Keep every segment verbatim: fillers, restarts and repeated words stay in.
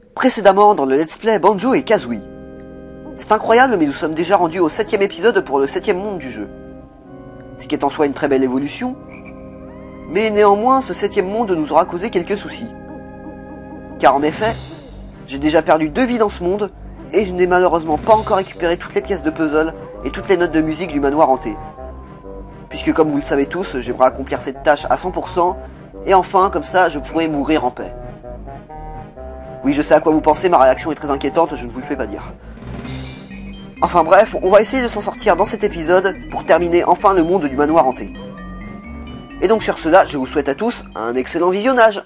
Précédemment dans le let's play Banjo et Kazooie. C'est incroyable, mais nous sommes déjà rendus au septième épisode pour le septième monde du jeu. Ce qui est en soi une très belle évolution, mais néanmoins ce septième monde nous aura causé quelques soucis. Car en effet, j'ai déjà perdu deux vies dans ce monde, et je n'ai malheureusement pas encore récupéré toutes les pièces de puzzle et toutes les notes de musique du manoir hanté. Puisque comme vous le savez tous, j'aimerais accomplir cette tâche à cent pour cent, et enfin, comme ça, je pourrais mourir en paix. Oui, je sais à quoi vous pensez, ma réaction est très inquiétante, je ne vous le fais pas dire. Enfin bref, on va essayer de s'en sortir dans cet épisode pour terminer enfin le monde du manoir hanté. Et donc sur cela, je vous souhaite à tous un excellent visionnage.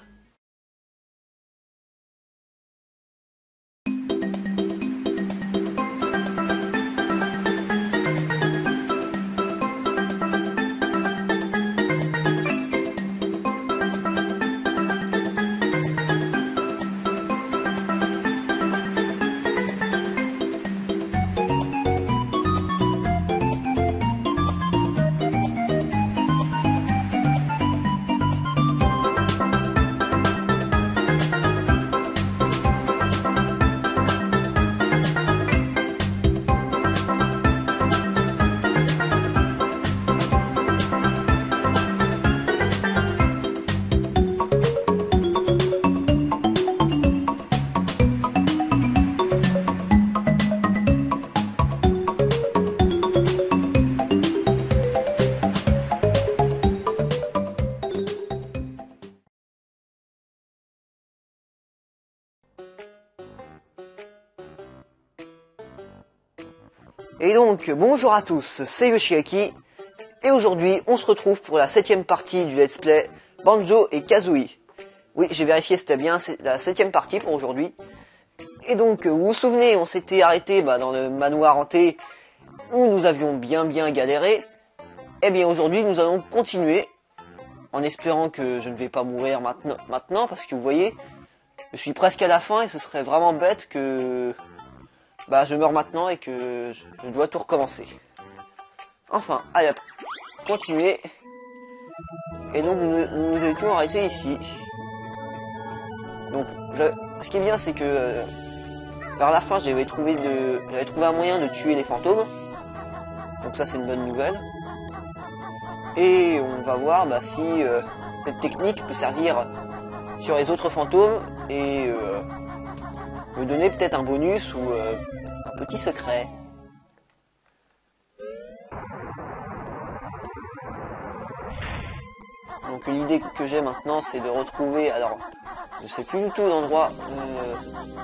Et donc, bonjour à tous, c'est Yoshiaki, et aujourd'hui on se retrouve pour la septième partie du let's play Banjo et Kazooie. Oui, j'ai vérifié, c'était bien, c'est la septième partie pour aujourd'hui. Et donc, vous vous souvenez, on s'était arrêté bah, dans le manoir hanté, où nous avions bien bien galéré. Eh bien aujourd'hui nous allons continuer, en espérant que je ne vais pas mourir maintenant, maintenant parce que vous voyez, je suis presque à la fin et ce serait vraiment bête que... Bah je meurs maintenant et que je dois tout recommencer. Enfin, allez hop, continuer. Et donc nous nous étions arrêtés ici. Donc je, ce qui est bien c'est que euh, vers la fin j'avais trouvé de j'avais trouvé un moyen de tuer les fantômes. Donc ça c'est une bonne nouvelle. Et on va voir bah, si euh, cette technique peut servir sur les autres fantômes et euh, me donner peut-être un bonus ou euh, un petit secret. Donc l'idée que j'ai maintenant c'est de retrouver, alors je sais plus du tout l'endroit, euh,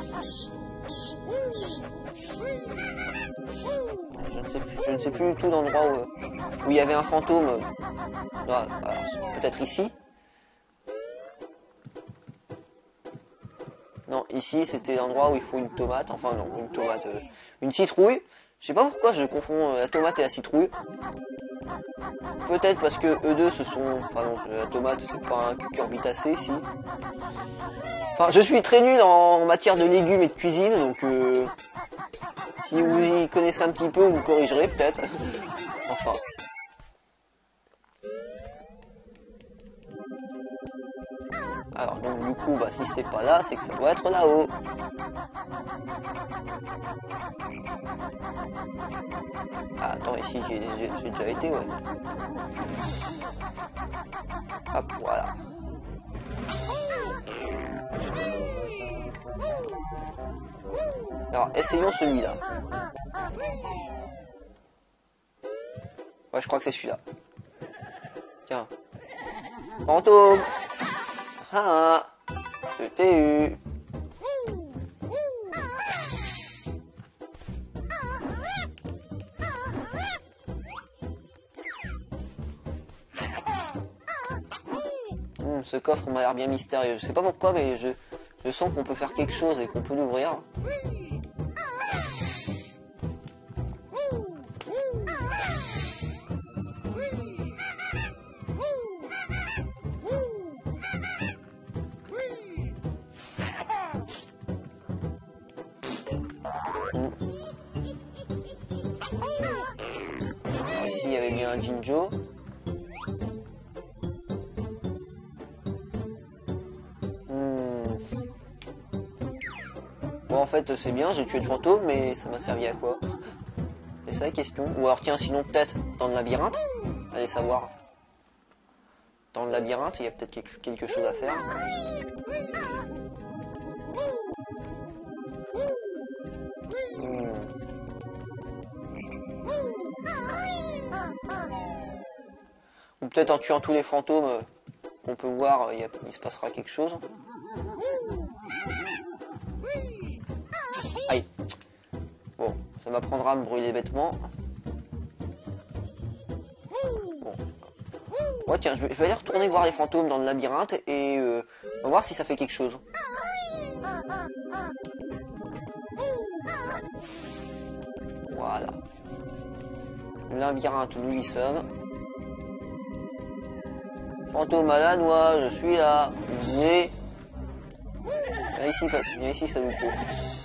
je ne sais plus, je ne sais plus du tout l'endroit où, où il y avait un fantôme, peut-être ici. Non, ici c'était l'endroit où il faut une tomate, enfin non, une tomate, euh, une citrouille. Je sais pas pourquoi je confonds la tomate et la citrouille. Peut-être parce que eux deux ce sont... Enfin non, la tomate c'est pas un cucurbitacé, si. Enfin, je suis très nul en matière de légumes et de cuisine, donc euh, si vous y connaissez un petit peu, vous me corrigerez peut-être. Enfin... Alors donc du coup, bah, si c'est pas là, c'est que ça doit être là-haut. Ah, attends, ici j'ai déjà été, ouais. Hop, voilà. Alors, essayons celui-là. Ouais, je crois que c'est celui-là. Tiens. Fantôme! Ah, je t'ai eu. Hum, ce coffre m'a l'air bien mystérieux. Je sais pas pourquoi, mais je, je sens qu'on peut faire quelque chose et qu'on peut l'ouvrir. Alors ici il y avait bien un Jinjo. Hmm. Bon, en fait, c'est bien, j'ai tué le fantôme, mais ça m'a servi à quoi? C'est ça la question. Ou alors, tiens, sinon, peut-être dans le labyrinthe. Allez savoir. Dans le labyrinthe, il y a peut-être quelque, quelque chose à faire. Hmm. Ou peut-être en tuant tous les fantômes euh, qu'on peut voir, il, y a, il se passera quelque chose. Aïe. Bon, ça m'apprendra à me brûler bêtement. Bon. Ouais, tiens, je vais, je vais aller retourner voir les fantômes dans le labyrinthe et euh, on va voir si ça fait quelque chose. Voilà. Le labyrinthe, nous y sommes. Fantôme à la noix, je suis là. Venez. Viens ici, passe. Viens ici, ça vous faut.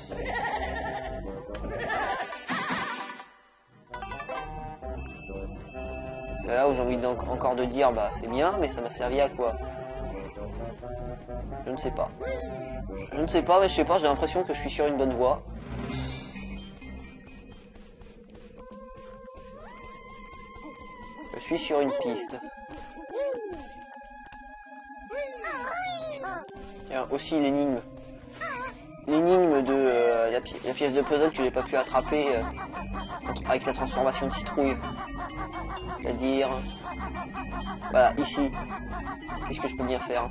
C'est là où j'ai envie encore de dire, bah c'est bien, mais ça m'a servi à quoi? Je ne sais pas. Je ne sais pas, mais je sais pas, j'ai l'impression que je suis sur une bonne voie. Je suis sur une piste. Tiens, aussi l'énigme. L'énigme de euh, la, pi la pièce de puzzle que j'ai pas pu attraper euh, avec la transformation de citrouille. C'est-à-dire... Voilà, ici. Qu'est-ce que je peux bien faire?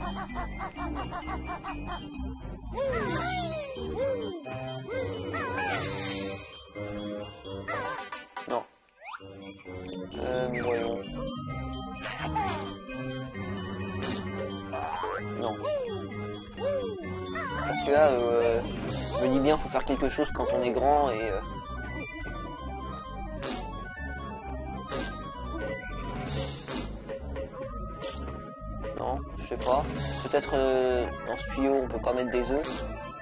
Non. Euh, voyons. Non. Parce que là, euh, je me dis bien, faut faire quelque chose quand on est grand et... Euh... Non, je sais pas. Peut-être euh, dans ce tuyau, on peut pas mettre des œufs.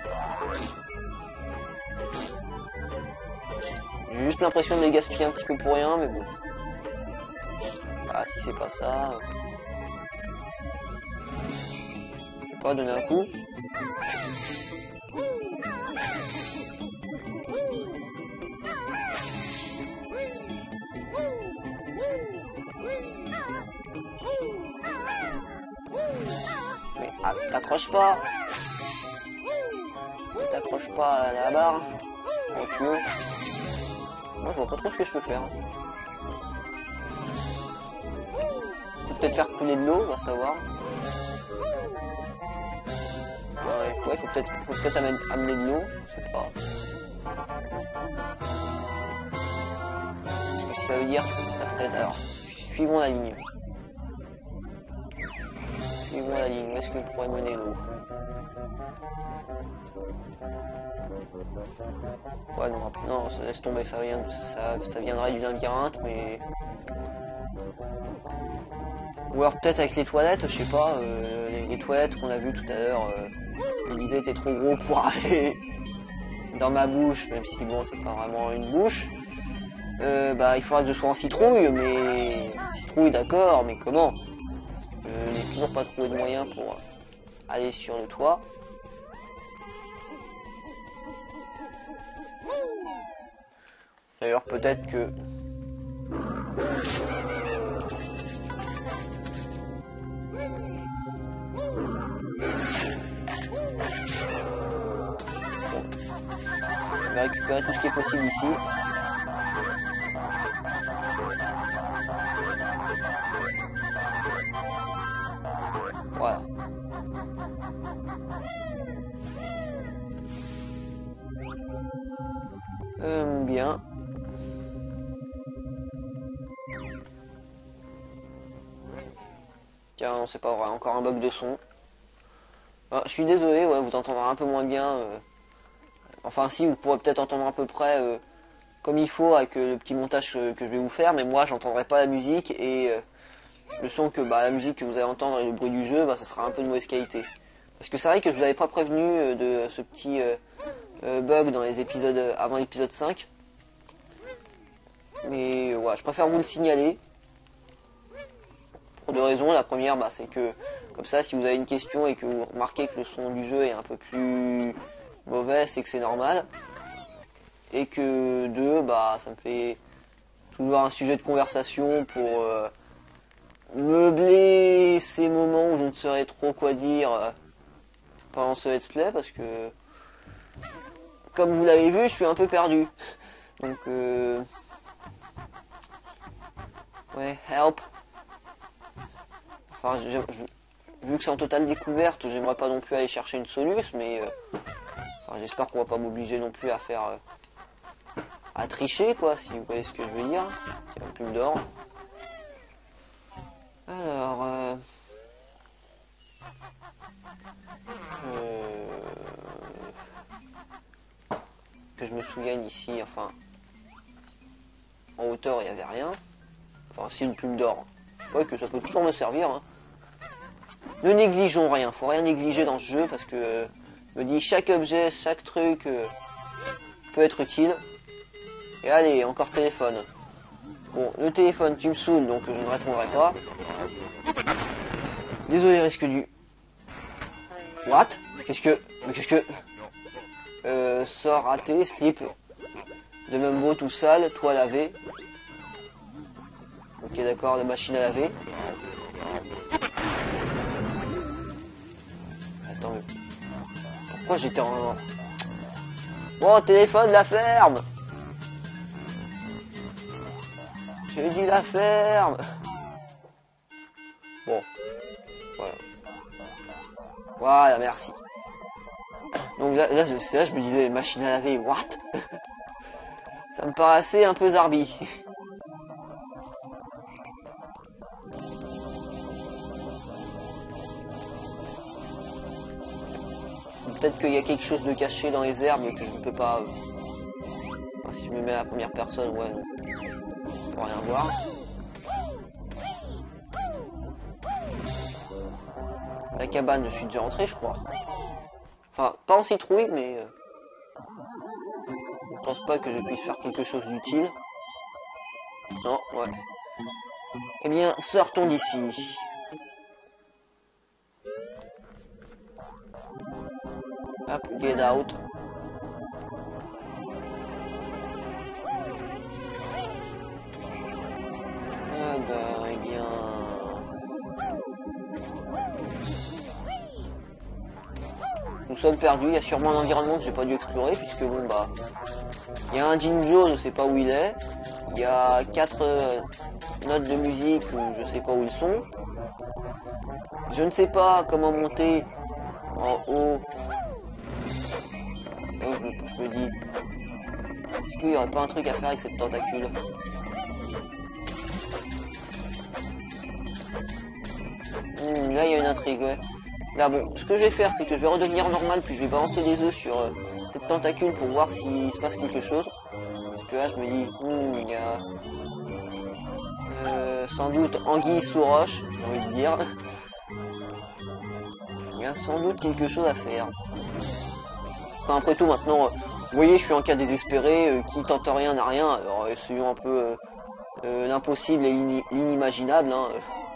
J'ai juste l'impression de les gaspiller un petit peu pour rien, mais bon. Ah, si c'est pas ça... Je sais pas, donner un coup. Mais ah, t'accroches pas. T'accroches pas à la barre. Mon tuyau. Moi je vois pas trop ce que je peux faire. Peut-être faire couler de l'eau, on va savoir. Ah, il faut, ouais, faut peut-être faut peut-être amener, amener de l'eau, je sais pas. Parce que ça veut dire que ce serait peut-être... Alors, suivons la ligne. Suivons la ligne, où est-ce que je pourrais mener l'eau? Ouais, non, non, ça laisse tomber, ça, vient, ça, ça viendrait du labyrinthe, mais... Ou alors peut-être avec les toilettes, je sais pas, euh, les, les toilettes qu'on a vues tout à l'heure, euh, Élisée était trop gros pour aller dans ma bouche, même si bon, c'est pas vraiment une bouche. Euh, bah, il faudra que je sois en citrouille, mais... Citrouille, d'accord, mais comment? Parce que je n'ai toujours pas trouvé de moyen pour aller sur le toit. D'ailleurs, peut-être que... On va récupérer tout ce qui est possible ici. Voilà. Euh, bien. Tiens, c'est pas vrai, encore un bug de son. Ah, je suis désolé, ouais, vous entendrez un peu moins bien. Euh... Enfin si, vous pourrez peut-être entendre à peu près euh, comme il faut avec euh, le petit montage que, que je vais vous faire, mais moi j'entendrai pas la musique et euh, le son que bah, la musique que vous allez entendre et le bruit du jeu, bah, ça sera un peu de mauvaise qualité. Parce que c'est vrai que je vous avais pas prévenu euh, de ce petit euh, euh, bug dans les épisodes euh, avant l'épisode cinq. Mais ouais, je préfère vous le signaler. Pour deux raisons. La première, bah, c'est que comme ça, si vous avez une question et que vous remarquez que le son du jeu est un peu plus mauvais, c'est que c'est normal. Et que deux, bah ça me fait toujours un sujet de conversation pour euh, meubler ces moments où je ne saurais trop quoi dire euh, pendant ce let's play, parce que comme vous l'avez vu, je suis un peu perdu. Donc euh... ouais, help. Enfin, je, je, vu que c'est en totale découverte, j'aimerais pas non plus aller chercher une soluce, mais euh... enfin, j'espère qu'on va pas m'obliger non plus à faire euh... à tricher, quoi, si vous voyez ce que je veux dire. Il y a plus d'or. Alors, euh... Euh... que je me souvienne ici, enfin, en hauteur il n'y avait rien. Enfin, si, une plume d'or. Ouais, que ça peut toujours me servir. Hein. Ne négligeons rien, faut rien négliger dans ce jeu parce que euh, je me dis chaque objet, chaque truc euh, peut être utile. Et allez, encore téléphone. Bon, le téléphone, tu me saoules, donc je ne répondrai pas. Désolé, risque du... What? Qu'est-ce que... Mais qu'est-ce que... Euh, sort raté, slip. De Mumbo tout sale, toi lavé. Ok, d'accord, la machine à laver. Attends, mais... pourquoi j'étais en... Bon, téléphone, la ferme. J'ai dit la ferme. Bon. Voilà. Voilà, merci. Donc là, là, c'est là je me disais, machine à laver, what? Ça me paraissait un peu zarbi. Peut-être qu'il y a quelque chose de caché dans les herbes que je ne peux pas... Euh... Enfin, si je me mets à la première personne, ouais, non. Je peux rien voir. La cabane, je suis déjà entré, je crois. Enfin, pas en citrouille, mais... Euh... Je pense pas que je puisse faire quelque chose d'utile. Non, ouais. Eh bien, sortons d'ici. Hop, get out. Ah bah, eh bien... Nous sommes perdus, il y a sûrement un environnement que j'ai pas dû explorer, puisque bon bah... Il y a un Jinjo, je sais pas où il est. Il y a quatre euh, notes de musique, je sais pas où ils sont. Je ne sais pas comment monter en haut. Oh, je, me, je me dis... Est-ce qu'il y aurait pas un truc à faire avec cette tentacule? Hmm, là il y a une intrigue, ouais. Là bon, ce que je vais faire, c'est que je vais redevenir normal, puis je vais balancer des œufs sur euh, cette tentacule pour voir s'il se passe quelque chose. Parce que là je me dis, hmm, il y a... Euh, sans doute anguille sous roche, j'ai envie de dire. Il y a sans doute quelque chose à faire. Enfin, après tout, maintenant, euh, vous voyez, je suis en cas désespéré, euh, qui tente rien n'a rien, alors essayons un peu euh, euh, l'impossible et l'inimaginable. Hein.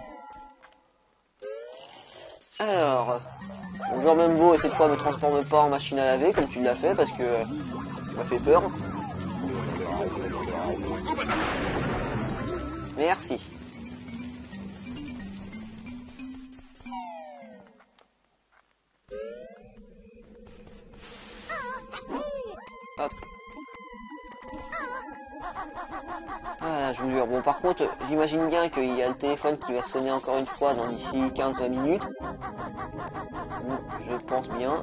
Alors, bonjour Mumbo, et cette fois me transforme pas en machine à laver comme tu l'as fait parce que euh, tu m'as fait peur. Merci. Hop. Ah, je vous jure. Bon, par contre, j'imagine bien qu'il y a le téléphone qui va sonner encore une fois dans d'ici quinze vingt minutes. Bon, je pense bien.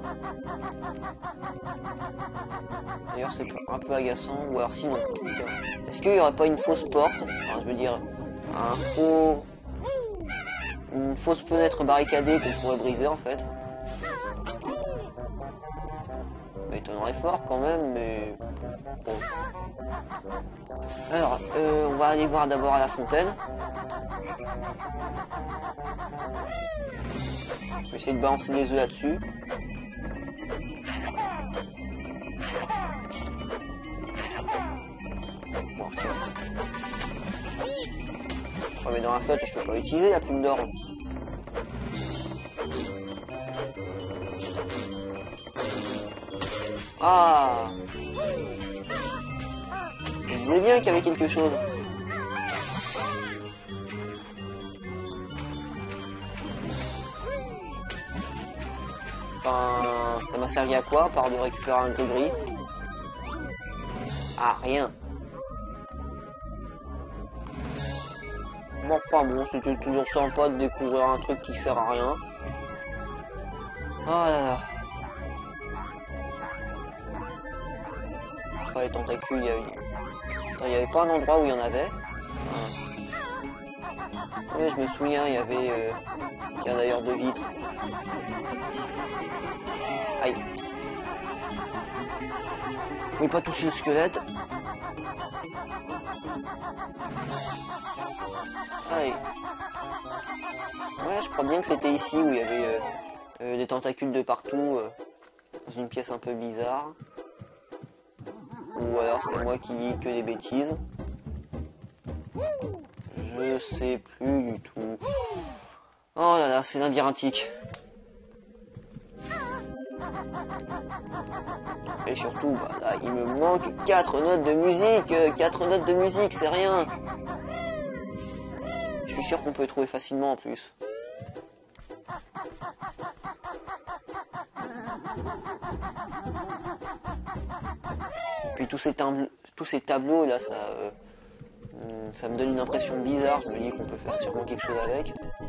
D'ailleurs, c'est un peu agaçant. Ou alors sinon, est-ce qu'il n'y aurait pas une fausse porte? Enfin, je veux dire, un faux... une fausse fenêtre barricadée qu'on pourrait briser, en fait. Ça m'étonnerait fort, quand même, mais... Bon. Alors, euh, on va aller voir d'abord à la fontaine. Je vais essayer de balancer des œufs là-dessus. Bon, c'est... Oh, mais dans la flotte, je peux pas utiliser la plume d'or. Ah! Je disais bien qu'il y avait quelque chose. Enfin, ça m'a servi à quoi, par de récupérer un gris-gris? Ah, rien. Mais enfin bon, c'était toujours sympa de découvrir un truc qui sert à rien. Oh là là. Après les tentacules, il y avait... Attends, il n'y avait pas un endroit où il y en avait. Ah. Oui, je me souviens, il y avait... Euh... Il y a d'ailleurs deux vitres. Aïe. Oui, pas toucher le squelette. Aïe. Ouais, je crois bien que c'était ici où il y avait euh, euh, des tentacules de partout, euh, dans une pièce un peu bizarre. Ou alors c'est moi qui dis que des bêtises. Je sais plus du tout. Oh là là, c'est labyrinthique. Et surtout, bah, là, il me manque quatre notes de musique. quatre notes de musique, c'est rien. Je suis sûr qu'on peut les trouver facilement en plus. Puis tous ces, tous ces tableaux là, ça, euh, ça me donne une impression bizarre. Je me dis qu'on peut faire sûrement quelque chose avec.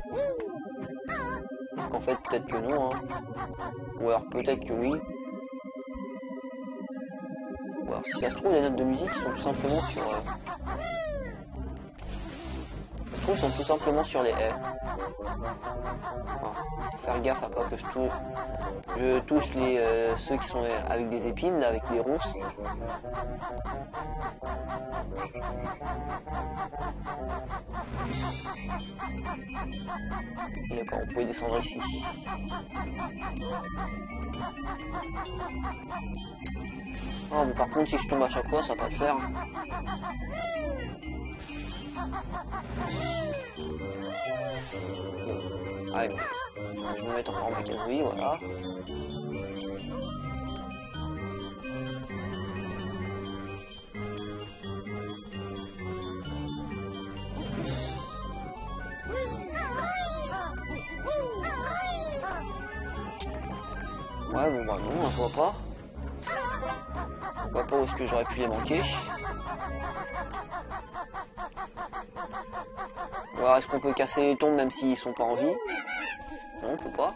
Alors qu'en fait, peut-être que non. Hein. Ou alors peut-être que oui. Ou alors si ça se trouve, les notes de musique sont tout simplement sur... Euh, je trouve sont tout simplement sur les haies. Enfin, faut faire gaffe à pas que je touche, je touche les, euh, ceux qui sont avec des épines, là, avec des ronces. D'accord, on pouvait descendre ici. Oh, mais par contre, si je tombe à chaque fois, ça va pas le faire. Ah, mais je vais me mettre en format Kazooie, voilà. Ouais, bon bah non, je vois pas. Je vois pas où est-ce que j'aurais pu les manquer. Ou alors est-ce qu'on peut casser les tombes même s'ils sont pas en vie? Non, on peut pas.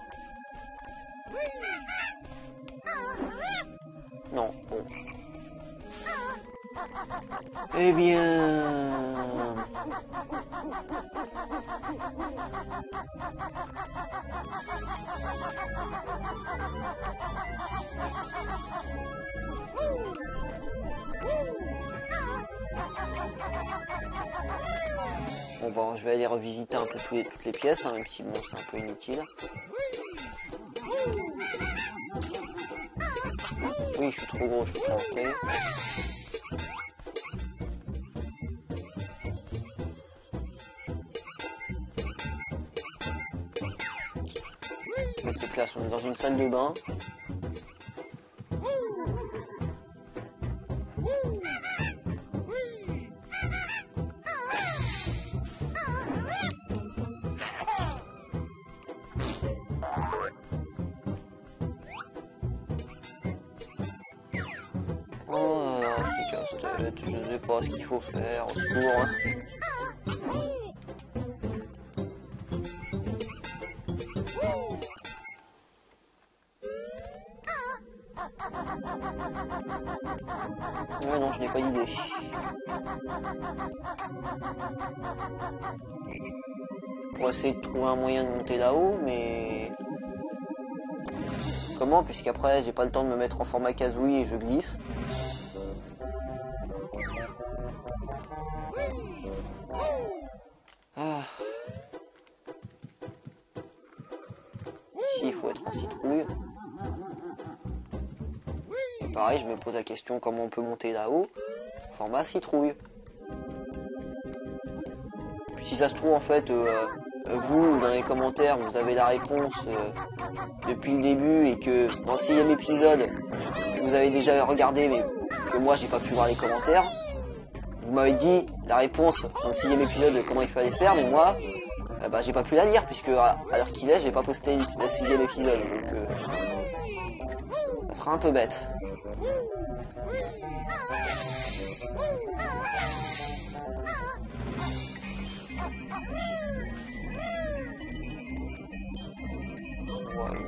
Non, bon. Eh bien... Bon bon, je vais aller revisiter un peu tous les, toutes les pièces, hein, même si bon, c'est un peu inutile. Oui, je suis trop gros, je peux pas entrer. Donc c'est classe, on est dans une salle de bain. Oh là là, c'est casse-tête, je ne sais pas ce qu'il faut faire, au secours. Hein. Ouais, non, je n'ai pas d'idée. Pour essayer de trouver un moyen de monter là-haut, mais... Comment? Puisqu'après, j'ai pas le temps de me mettre en format Kazooie et je glisse. Ah. Ici, il faut être en citrouille. Et pareil, je me pose la question comment on peut monter là-haut. Format citrouille. Puis si ça se trouve, en fait, euh, vous, dans les commentaires, vous avez la réponse euh, depuis le début et que dans le sixième épisode, vous vous avez déjà regardé, mais que moi j'ai pas pu voir les commentaires. Vous m'avez dit la réponse dans le sixième épisode de comment il fallait faire, mais moi, euh, bah, j'ai pas pu la lire, puisque à, à l'heure qu'il est, j'ai pas posté le sixième épisode, donc euh, ça sera un peu bête. Voilà.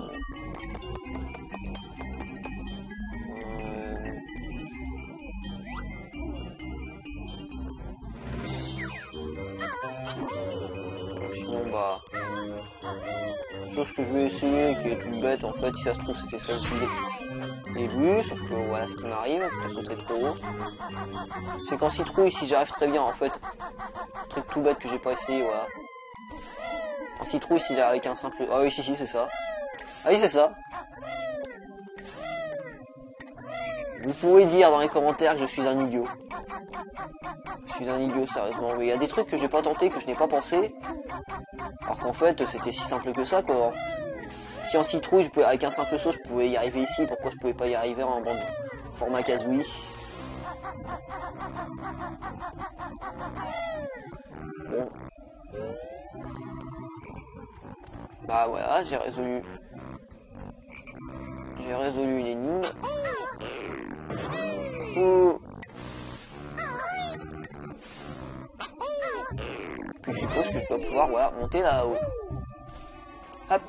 Sinon bah chose que je vais essayer qui est toute bête en fait, si ça se trouve c'était celle du début, sauf que voilà ce qui m'arrive, je sauter trop haut. C'est qu'en citrouille si j'arrive très bien en fait. Truc tout bête que j'ai pas essayé, voilà. En citrouille si j'arrive avec un simple. Ah oui si si c'est ça. Ah oui c'est ça. Vous pouvez dire dans les commentaires que je suis un idiot. Je suis un idiot sérieusement, mais il y a des trucs que j'ai pas tenté, que je n'ai pas pensé. Alors qu'en fait c'était si simple que ça quoi. Si en citrouille je pouvais, avec un simple saut je pouvais y arriver ici, pourquoi je pouvais pas y arriver en bande format Kazooie? Bon. Bah voilà, j'ai résolu. J'ai résolu une énigme. Ouh. Puis je suppose que je dois pouvoir voilà, monter là-haut. Hop.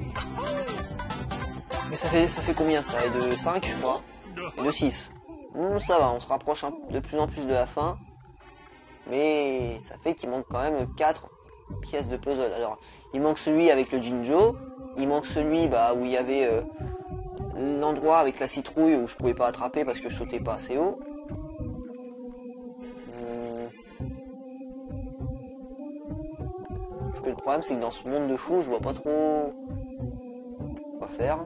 Mais ça fait ça fait combien ça? Et de cinq je crois. Et de six. Mmh, ça va, on se rapproche un, de plus en plus de la fin. Mais ça fait qu'il manque quand même quatre pièces de puzzle. Alors, il manque celui avec le Jinjo. Il manque celui bah, où il y avait euh, l'endroit avec la citrouille où je pouvais pas attraper parce que je sautais pas assez haut. Parce que le problème c'est que dans ce monde de fou, je vois pas trop quoi faire.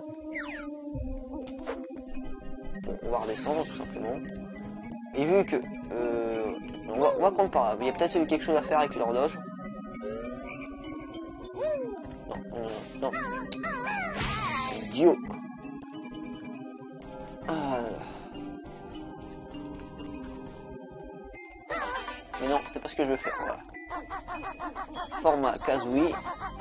Bon, on va redescendre tout simplement. Et vu que... Euh, on, va, on va prendre par là. Il y a peut-être quelque chose à faire avec l'horloge. Non, non, non. Idiot. Ah. Mais non, c'est pas ce que je veux faire. Voilà. Format Kazooie.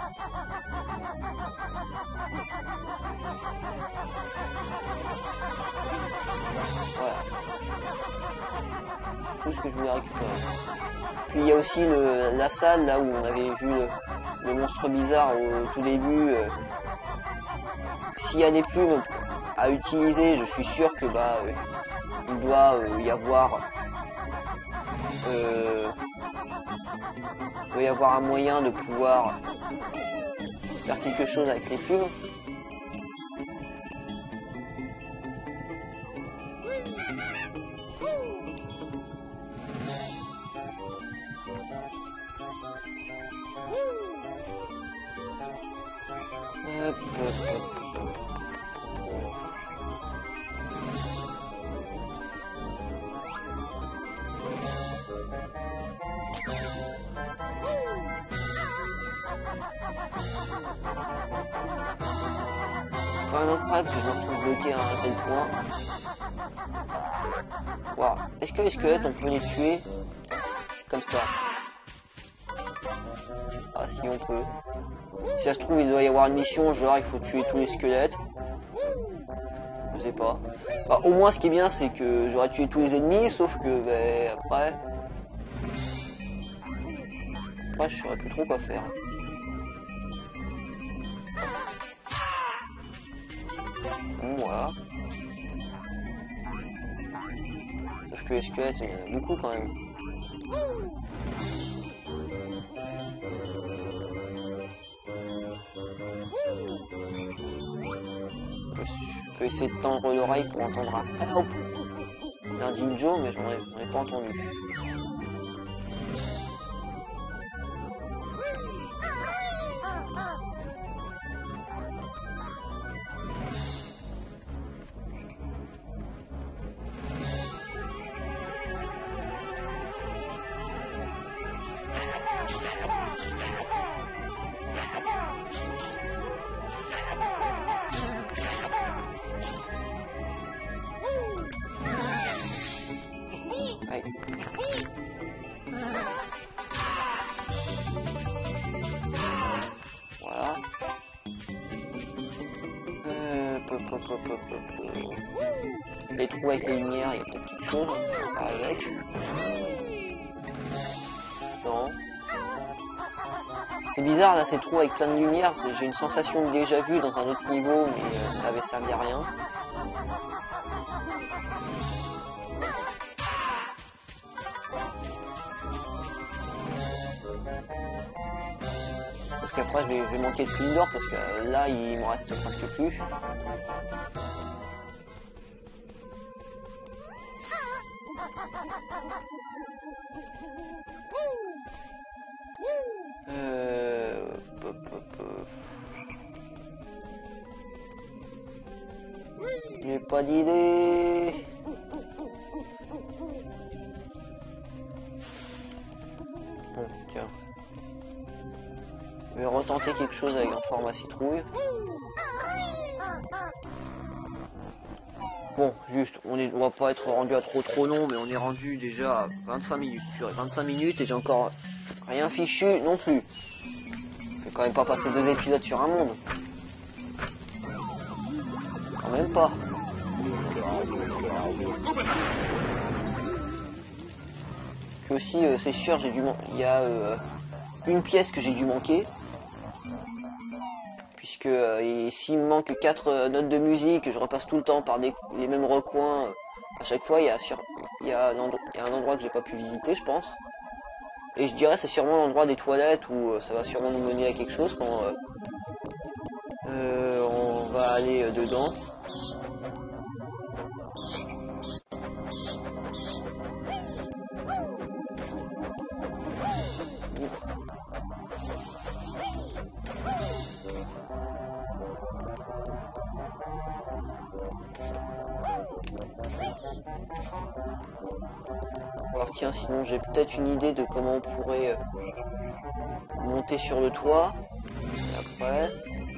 Voilà. Tout ce que je voulais récupérer. Puis il y a aussi le, la salle là où on avait vu le, le monstre bizarre au tout début. Euh, S'il y a des plumes à utiliser, je suis sûr que bah euh, il doit euh, y avoir euh, il doit y avoir un moyen de pouvoir faire quelque chose avec les plumes. Hop, hop, hop. Quand même incroyable que je me retrouve bloqué à un tel point. Waouh. Est-ce que les squelettes on peut les tuer comme ça? Ah si on peut. Si ça se trouve il doit y avoir une mission genre il faut tuer tous les squelettes. Je sais pas. Bah, au moins ce qui est bien c'est que j'aurais tué tous les ennemis sauf que bah, après... Après je saurais plus trop quoi faire. Bon, voilà. Sauf que les squelettes il y en a beaucoup quand même. Je peux essayer de tendre l'oreille pour entendre un help d'un Jinjo, mais j'en ai, ai pas entendu. pareil. Voilà. Euh, pop, pop, pop, pop, pop. Les trous avec les lumières, il y a peut-être quelque chose à faire avec. Non. C'est bizarre là, ces trous avec plein de lumière. J'ai une sensation de déjà vu dans un autre niveau, mais euh, ça avait servi à rien. Parce qu'après je vais, je vais manquer de fil d'or parce que là il me reste presque plus. Euh... Pop, pop, pop. J'ai pas d'idée. Bon, tiens. Je vais retenter quelque chose avec un format citrouille. Bon, juste, on, est, on va pas être rendu à trop trop long, mais on est rendu déjà à vingt-cinq minutes. vingt-cinq minutes et j'ai encore rien fichu non plus. Je vais quand même pas passer deux épisodes sur un monde. Quand même pas. Puis aussi, euh, c'est sûr, j'ai dû il y a euh, une pièce que j'ai dû manquer. Puisque euh, et s'il me manque quatre euh, notes de musique, je repasse tout le temps par des, les mêmes recoins. Euh, à chaque fois, il y a, sur, il y a, un, endroit, il y a un endroit que j'ai pas pu visiter, je pense. Et je dirais c'est sûrement l'endroit des toilettes où euh, ça va sûrement nous mener à quelque chose quand euh, euh, on va aller euh, dedans. Alors tiens, sinon j'ai peut-être une idée de comment on pourrait euh, monter sur le toit. Et après...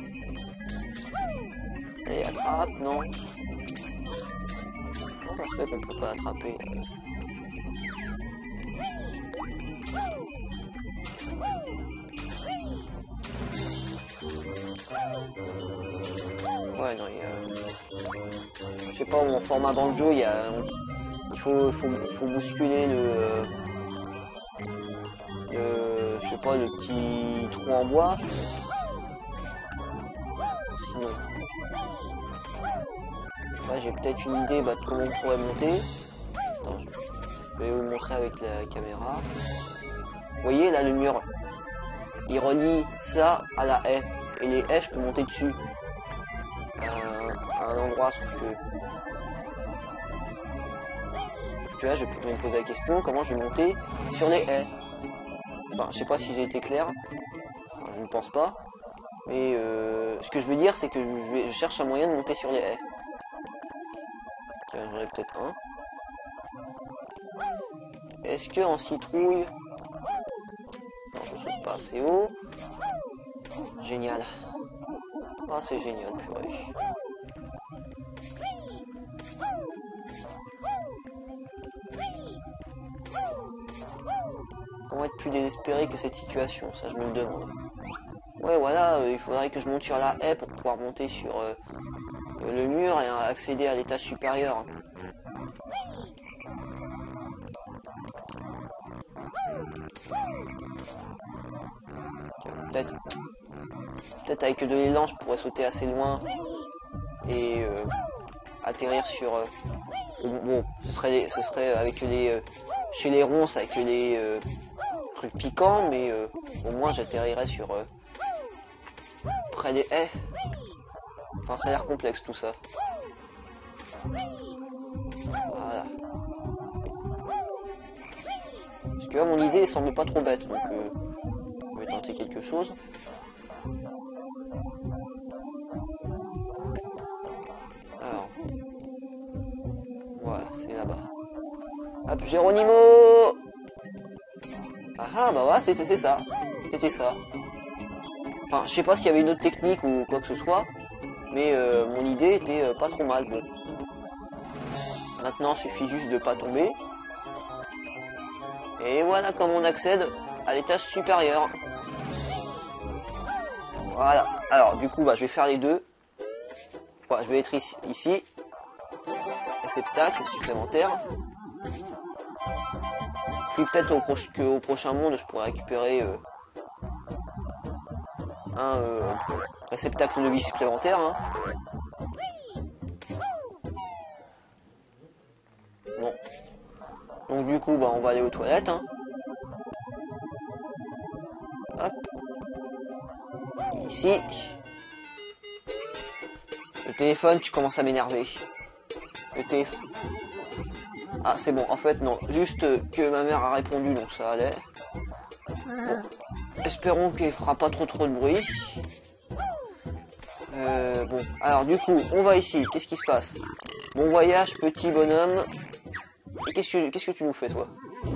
Et attrape, non? Comment ça se fait qu'on peut pas attraper? Ouais, non, il y a... Je sais pas, mon format banjo, il y a... Il faut, faut, faut bousculer le... le... Je sais pas, le petit trou en bois. Sinon... Là, j'ai peut-être une idée bah, de comment on pourrait monter. Attends, je vais vous montrer avec la caméra. Vous voyez, là, le mur, il relie ça à la haie. Et les haies, je peux monter dessus. À un endroit, sauf que... Sauf que là, je peux me poser la question, comment je vais monter sur les haies? Enfin, je sais pas si j'ai été clair. Enfin, je ne pense pas. Mais euh, ce que je veux dire, c'est que je, vais, je cherche un moyen de monter sur les haies. Tiens, j'en ai peut-être un. Est-ce que en citrouille... Non, je saute pas assez haut. Génial. Ah, c'est génial, purée. Comment être plus désespéré que cette situation? Ça, je me le demande. Ouais, voilà, euh, il faudrait que je monte sur la haie pour pouvoir monter sur euh, le mur et euh, accéder à l'étage supérieur. Peut-être peut-être avec de l'élan, je pourrais sauter assez loin et euh, atterrir sur... Euh, bon, ce serait, ce serait avec les... Euh, chez les ronces, avec les euh, trucs piquants, mais euh, au moins j'atterrirais sur... Euh, près des haies. Enfin, ça a l'air complexe tout ça. Voilà. Parce que là, mon idée semble pas trop bête, donc euh, je vais tenter quelque chose. Alors. Voilà, c'est là-bas. Hop, Géronimo! Ah ah, bah voilà, c'est ça. C'était ça. Enfin, je sais pas s'il y avait une autre technique ou quoi que ce soit, mais euh, mon idée était euh, pas trop mal. Bon. Maintenant, il suffit juste de pas tomber. Et voilà comment on accède à l'étage supérieur. Voilà. Alors du coup, bah, je vais faire les deux. Voilà, je vais être ici. ici. Réceptacle supplémentaire. Puis peut-être au, pro au prochain monde, je pourrais récupérer euh, un euh, réceptacle de vie supplémentaire. Hein. Bon. Donc du coup, bah, on va aller aux toilettes. Hein. Hop. Ici. Le téléphone, tu commences à m'énerver. Le téléphone. Ah, c'est bon. En fait, non. Juste que ma mère a répondu, donc ça allait. Bon. Espérons qu'elle fera pas trop trop de bruit. Euh, bon. Alors, du coup, on va ici. Qu'est-ce qui se passe? Bon voyage, petit bonhomme. Et qu'est-ce que, qu'est-ce que tu nous fais, toi?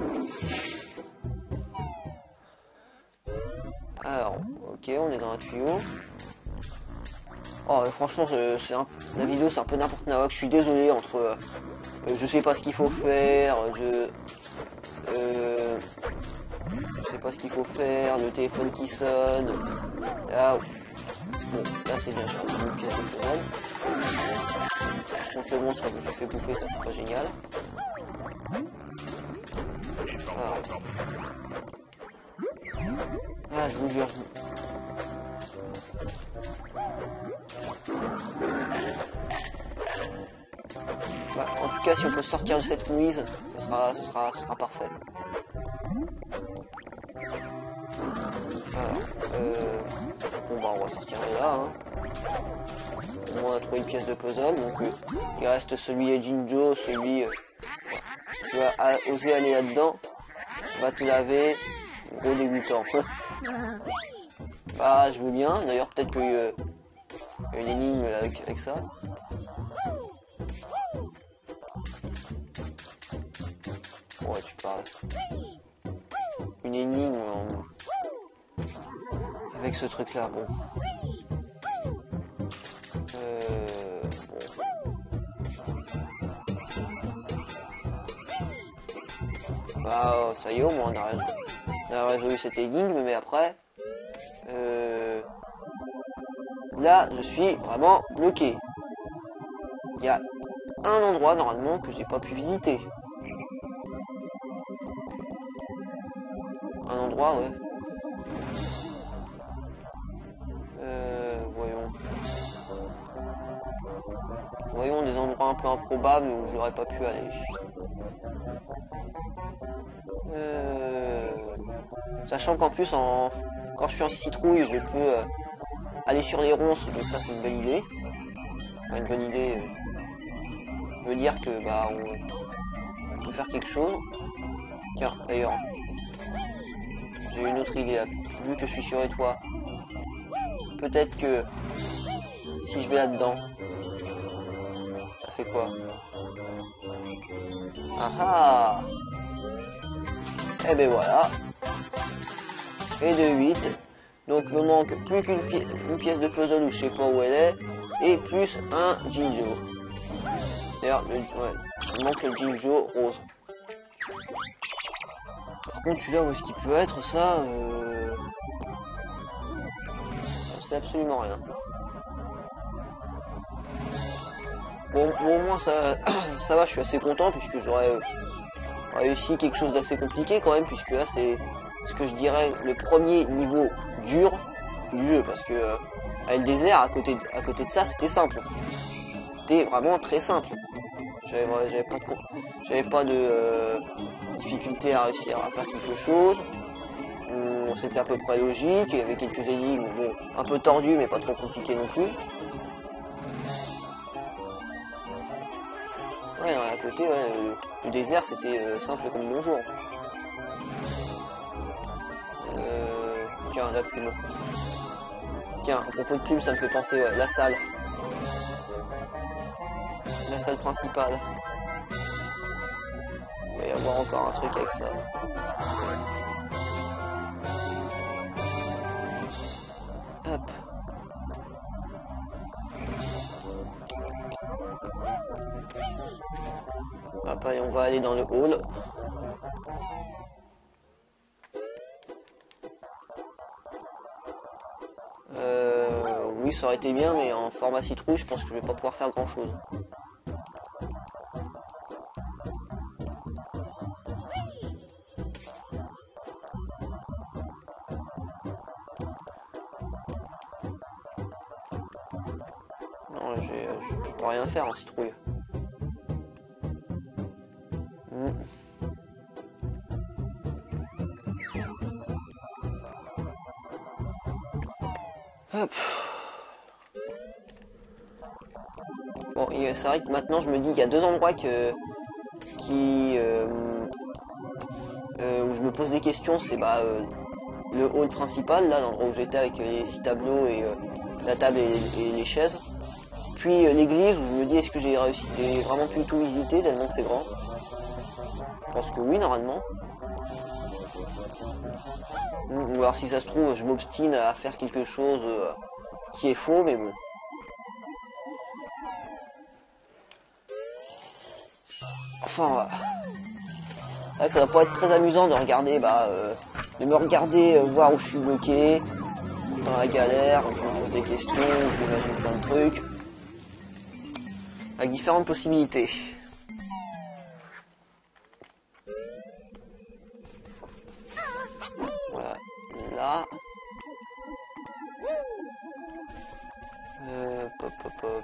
Alors, ok, on est dans un tuyau. Oh, franchement, c'est un, la vidéo, c'est un peu n'importe quoi. Je suis désolé entre... Euh, je sais pas ce qu'il faut faire, je... Euh, je sais pas ce qu'il faut faire, le téléphone qui sonne. Là, bon, là c'est bien, j'ai retrouvé une pièce de puzzle. Donc le monstre me fait bouffer, ça c'est pas génial. Alors. Ah, je vous jure. Bah, en tout cas, si on peut sortir de cette mouise, ce sera, ce sera, ce sera parfait. Alors, euh, bon bah on va sortir de là. Hein. Au moins on a trouvé une pièce de puzzle, donc euh, il reste celui de Jinjo, celui euh, tu vas oser aller là-dedans, va te laver, gros dégoûtant. Bah je veux bien, d'ailleurs peut-être qu'il euh, y a une énigme avec, avec ça. Ouais, tu parles. Une énigme en... avec ce truc là, bon. Euh... bon. Bah ça y est, au moins on a résolu, on a résolu cette énigme, mais après... Euh... Là, je suis vraiment bloqué. Il y a un endroit normalement que j'ai pas pu visiter. Un endroit, ouais. Euh, voyons. Voyons des endroits un peu improbables où j'aurais pas pu aller. Euh, sachant qu'en plus, en, quand je suis en citrouille, je peux euh, aller sur les ronces, donc ça c'est une bonne idée. Enfin, une bonne idée euh, veut dire que bah on, on peut faire quelque chose. Tiens, d'ailleurs. J'ai une autre idée, vu que je suis sur les toits. Peut-être que si je vais là-dedans, ça fait quoi? Ah ah! Et ben voilà. Et de huit. Donc il me manque plus qu'une pi une pièce de puzzle où je sais pas où elle est. Et plus un Jinjo. D'ailleurs, ouais, il manque le Jinjo rose. Par contre, celui-là, où est-ce qu'il peut être, ça euh... Je sais absolument rien. Bon, bon au moins, ça, ça va, je suis assez content, puisque j'aurais réussi quelque chose d'assez compliqué, quand même, puisque là, c'est ce que je dirais le premier niveau dur du jeu, parce que euh, avec le désert, à côté de, à côté de ça, c'était simple. C'était vraiment très simple. J'avais pas de... J'avais pas de... Euh, difficulté à réussir à faire quelque chose. Hum, c'était à peu près logique, il y avait quelques énigmes, bon, un peu tordues mais pas trop compliquées non plus. Ouais, à côté, ouais, le, le désert c'était euh, simple comme bonjour. Euh, tiens, la plume. Tiens, à propos de plume, ça me fait penser, ouais, la salle. La salle principale. Il va y avoir encore un truc avec ça. Hop. Hop, allez, on va aller dans le hall. Oui, ça aurait été bien, mais en format citrouille, je pense que je vais pas pouvoir faire grand chose. Non, j'ai, je peux rien faire en citrouille. Mm. Hop. Bon, c'est vrai que maintenant je me dis qu'il y a deux endroits que, qui, euh, euh, où je me pose des questions. C'est bah, euh, le hall principal, là, l'endroit où j'étais avec les six tableaux et euh, la table et les, et les chaises. Puis euh, l'église où je me dis est-ce que j'ai réussi, j'ai vraiment pu tout visiter tellement que c'est grand. Je pense que oui, normalement. Ou alors si ça se trouve, je m'obstine à faire quelque chose euh, qui est faux, mais bon. Enfin, voilà. C'est vrai que ça va pas être très amusant de regarder, bah, euh, de me regarder, euh, voir où je suis bloqué, dans la galère, je me pose des questions, je m'imagine plein de trucs, avec différentes possibilités. Voilà, là. Euh, pop, pop, pop.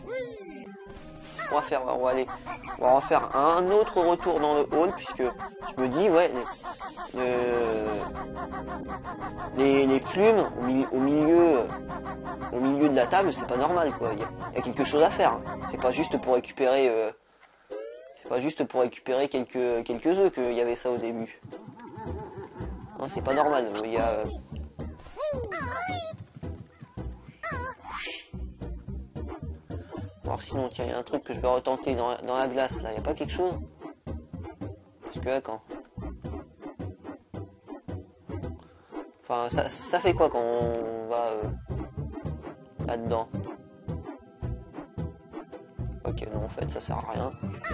On va faire, on va aller, on va en faire un autre retour dans le hall puisque je me dis ouais, les, euh, les, les plumes au, mi au milieu, au milieu de la table, c'est pas normal quoi. Il y, y a quelque chose à faire. C'est pas juste pour récupérer, euh, c'est pas juste pour récupérer quelques quelques œufs qu'il y avait ça au début. Non, c'est pas normal. Il y a euh, alors sinon, tiens, il y a un truc que je vais retenter dans, dans la glace, là. Il n'y a pas quelque chose? Parce que là, quand... Enfin, ça, ça fait quoi quand on va euh, là-dedans? Ok, non, en fait, ça sert à rien.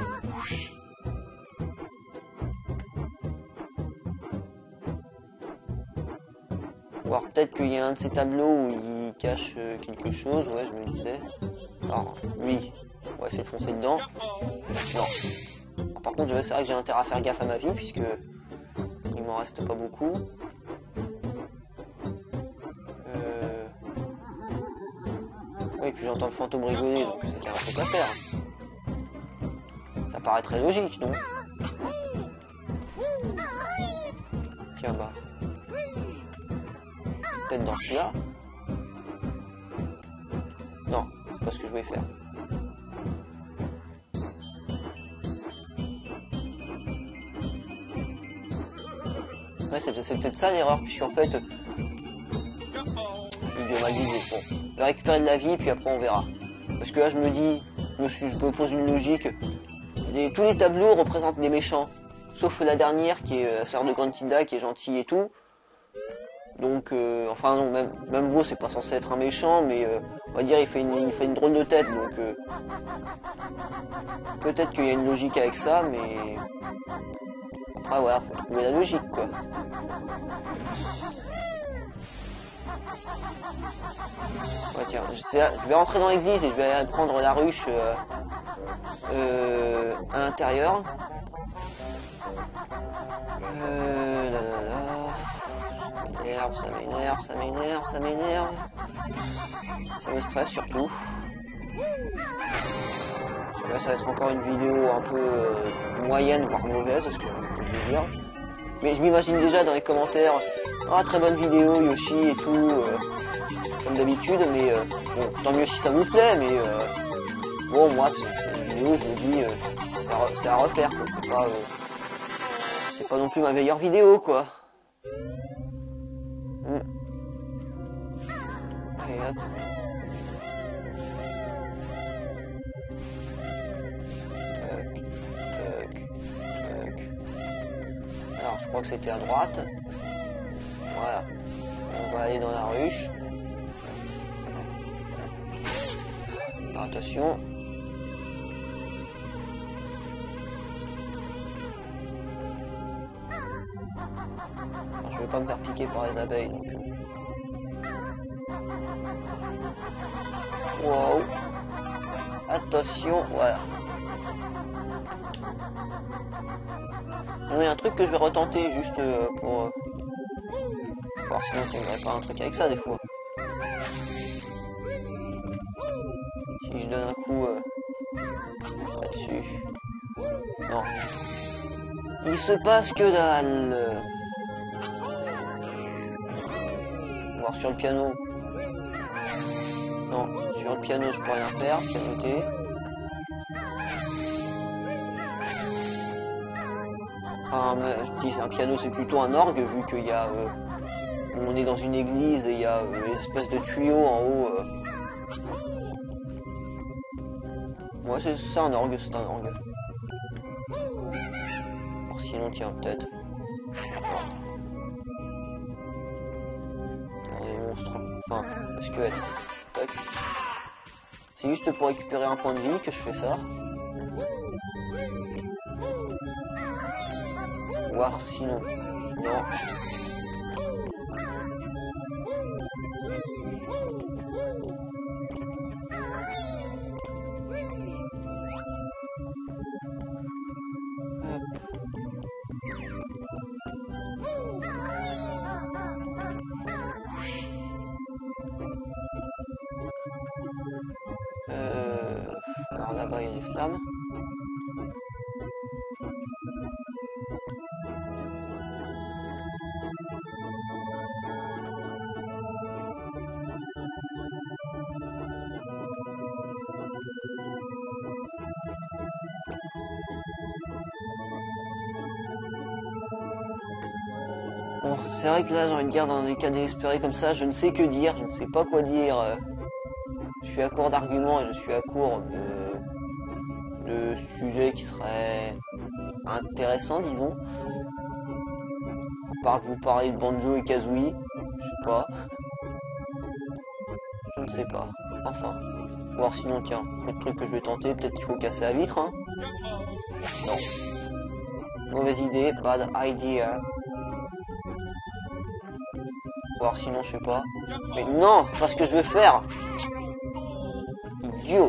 Ou alors peut-être qu'il y a un de ces tableaux où il cache euh, quelque chose, ouais, je me disais. Alors, lui, on va essayer de foncer dedans. Non. Alors, par contre, c'est vrai que j'ai intérêt à faire gaffe à ma vie, puisque il m'en reste pas beaucoup. Euh... Oui, puis j'entends le fantôme rigoler, donc c'est qu'il y a un truc à faire. Ça paraît très logique, non? Tiens, bah... peut-être dans celui-là? Non, c'est pas ce que je voulais faire. Ouais, c'est peut-être ça l'erreur, puisqu'en fait... Idiot mal visé. Bon, je vais récupérer de la vie, puis après on verra. Parce que là, je me dis, je me, suis, je me pose une logique. Les, tous les tableaux représentent des méchants. Sauf la dernière, qui est la sœur de Gruntilda, qui est gentille et tout. Donc, euh, enfin non, même, même Beau, c'est pas censé être un méchant, mais euh, on va dire il fait une, il fait une drôle de tête, donc euh, peut-être qu'il y a une logique avec ça, mais après voilà, faut trouver la logique quoi. Ouais, tiens, je vais rentrer dans l'église et je vais aller prendre la ruche euh, euh, à l'intérieur. Euh, là, là, là. Ça m'énerve, ça m'énerve, ça m'énerve. Ça me stresse surtout. Parce que là, ça va être encore une vidéo un peu euh, moyenne, voire mauvaise, ce que, que je veux dire. Mais je m'imagine déjà dans les commentaires, ah, très bonne vidéo, Yoshi et tout, euh, comme d'habitude, mais euh, bon, tant mieux si ça vous plaît, mais euh, bon, moi, c'est une vidéo, je me dis, euh, c'est à refaire, quoi. C'est pas, euh, c'est pas non plus ma meilleure vidéo, quoi. Mm. Allez, hop. Tac, tac, tac. Alors, je crois que c'était à droite. Voilà. On va aller dans la ruche. Alors, attention. Alors, je vais pas me faire piquer par les abeilles. Donc... Wow. Attention, voilà. Il y a un truc que je vais retenter juste euh, pour euh, voir sinon il n'y aurait pas un truc avec ça des fois. Si je donne un coup euh, là-dessus. Non. Il se passe que dalle. Voir sur le piano. Non, sur le piano je peux rien faire, pianoter. Enfin, je dis un piano c'est plutôt un orgue vu qu'il y a euh, on est dans une église et il y a euh, une espèce de tuyau en haut. Euh. Ouais c'est un orgue, c'est un orgue. Alors sinon tiens peut-être. Des monstres. Enfin, le squelette. Tac. C'est juste pour récupérer un point de vie que je fais ça. Voir sinon. Non. Euh... Alors là-bas il y a des flammes. Bon, c'est vrai que là, j'ai envie de dire, dans des cas désespérés comme ça, je ne sais que dire, je ne sais pas quoi dire. Je suis à court d'arguments et je suis à court de, de sujets qui seraient intéressants, disons. À part que vous parlez de Banjo et Kazooie, je sais pas. Je ne sais pas. Enfin. Voir sinon, tiens, le truc que je vais tenter, peut-être qu'il faut casser la vitre, hein. Non. Mauvaise idée, bad idea. Voir sinon, je sais pas. Mais non, c'est pas ce que je veux faire. Idiot.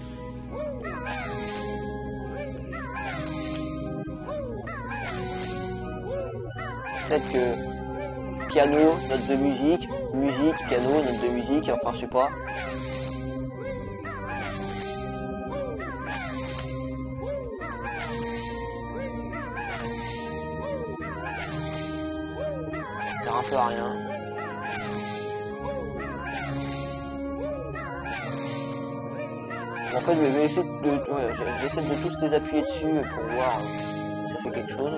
Peut-être que piano, note de musique, musique, piano, note de musique, enfin je sais pas. Ça sert un peu à rien. En fait, je vais essayer de, ouais, j'essaie de tous les appuyer dessus pour voir si ça fait quelque chose.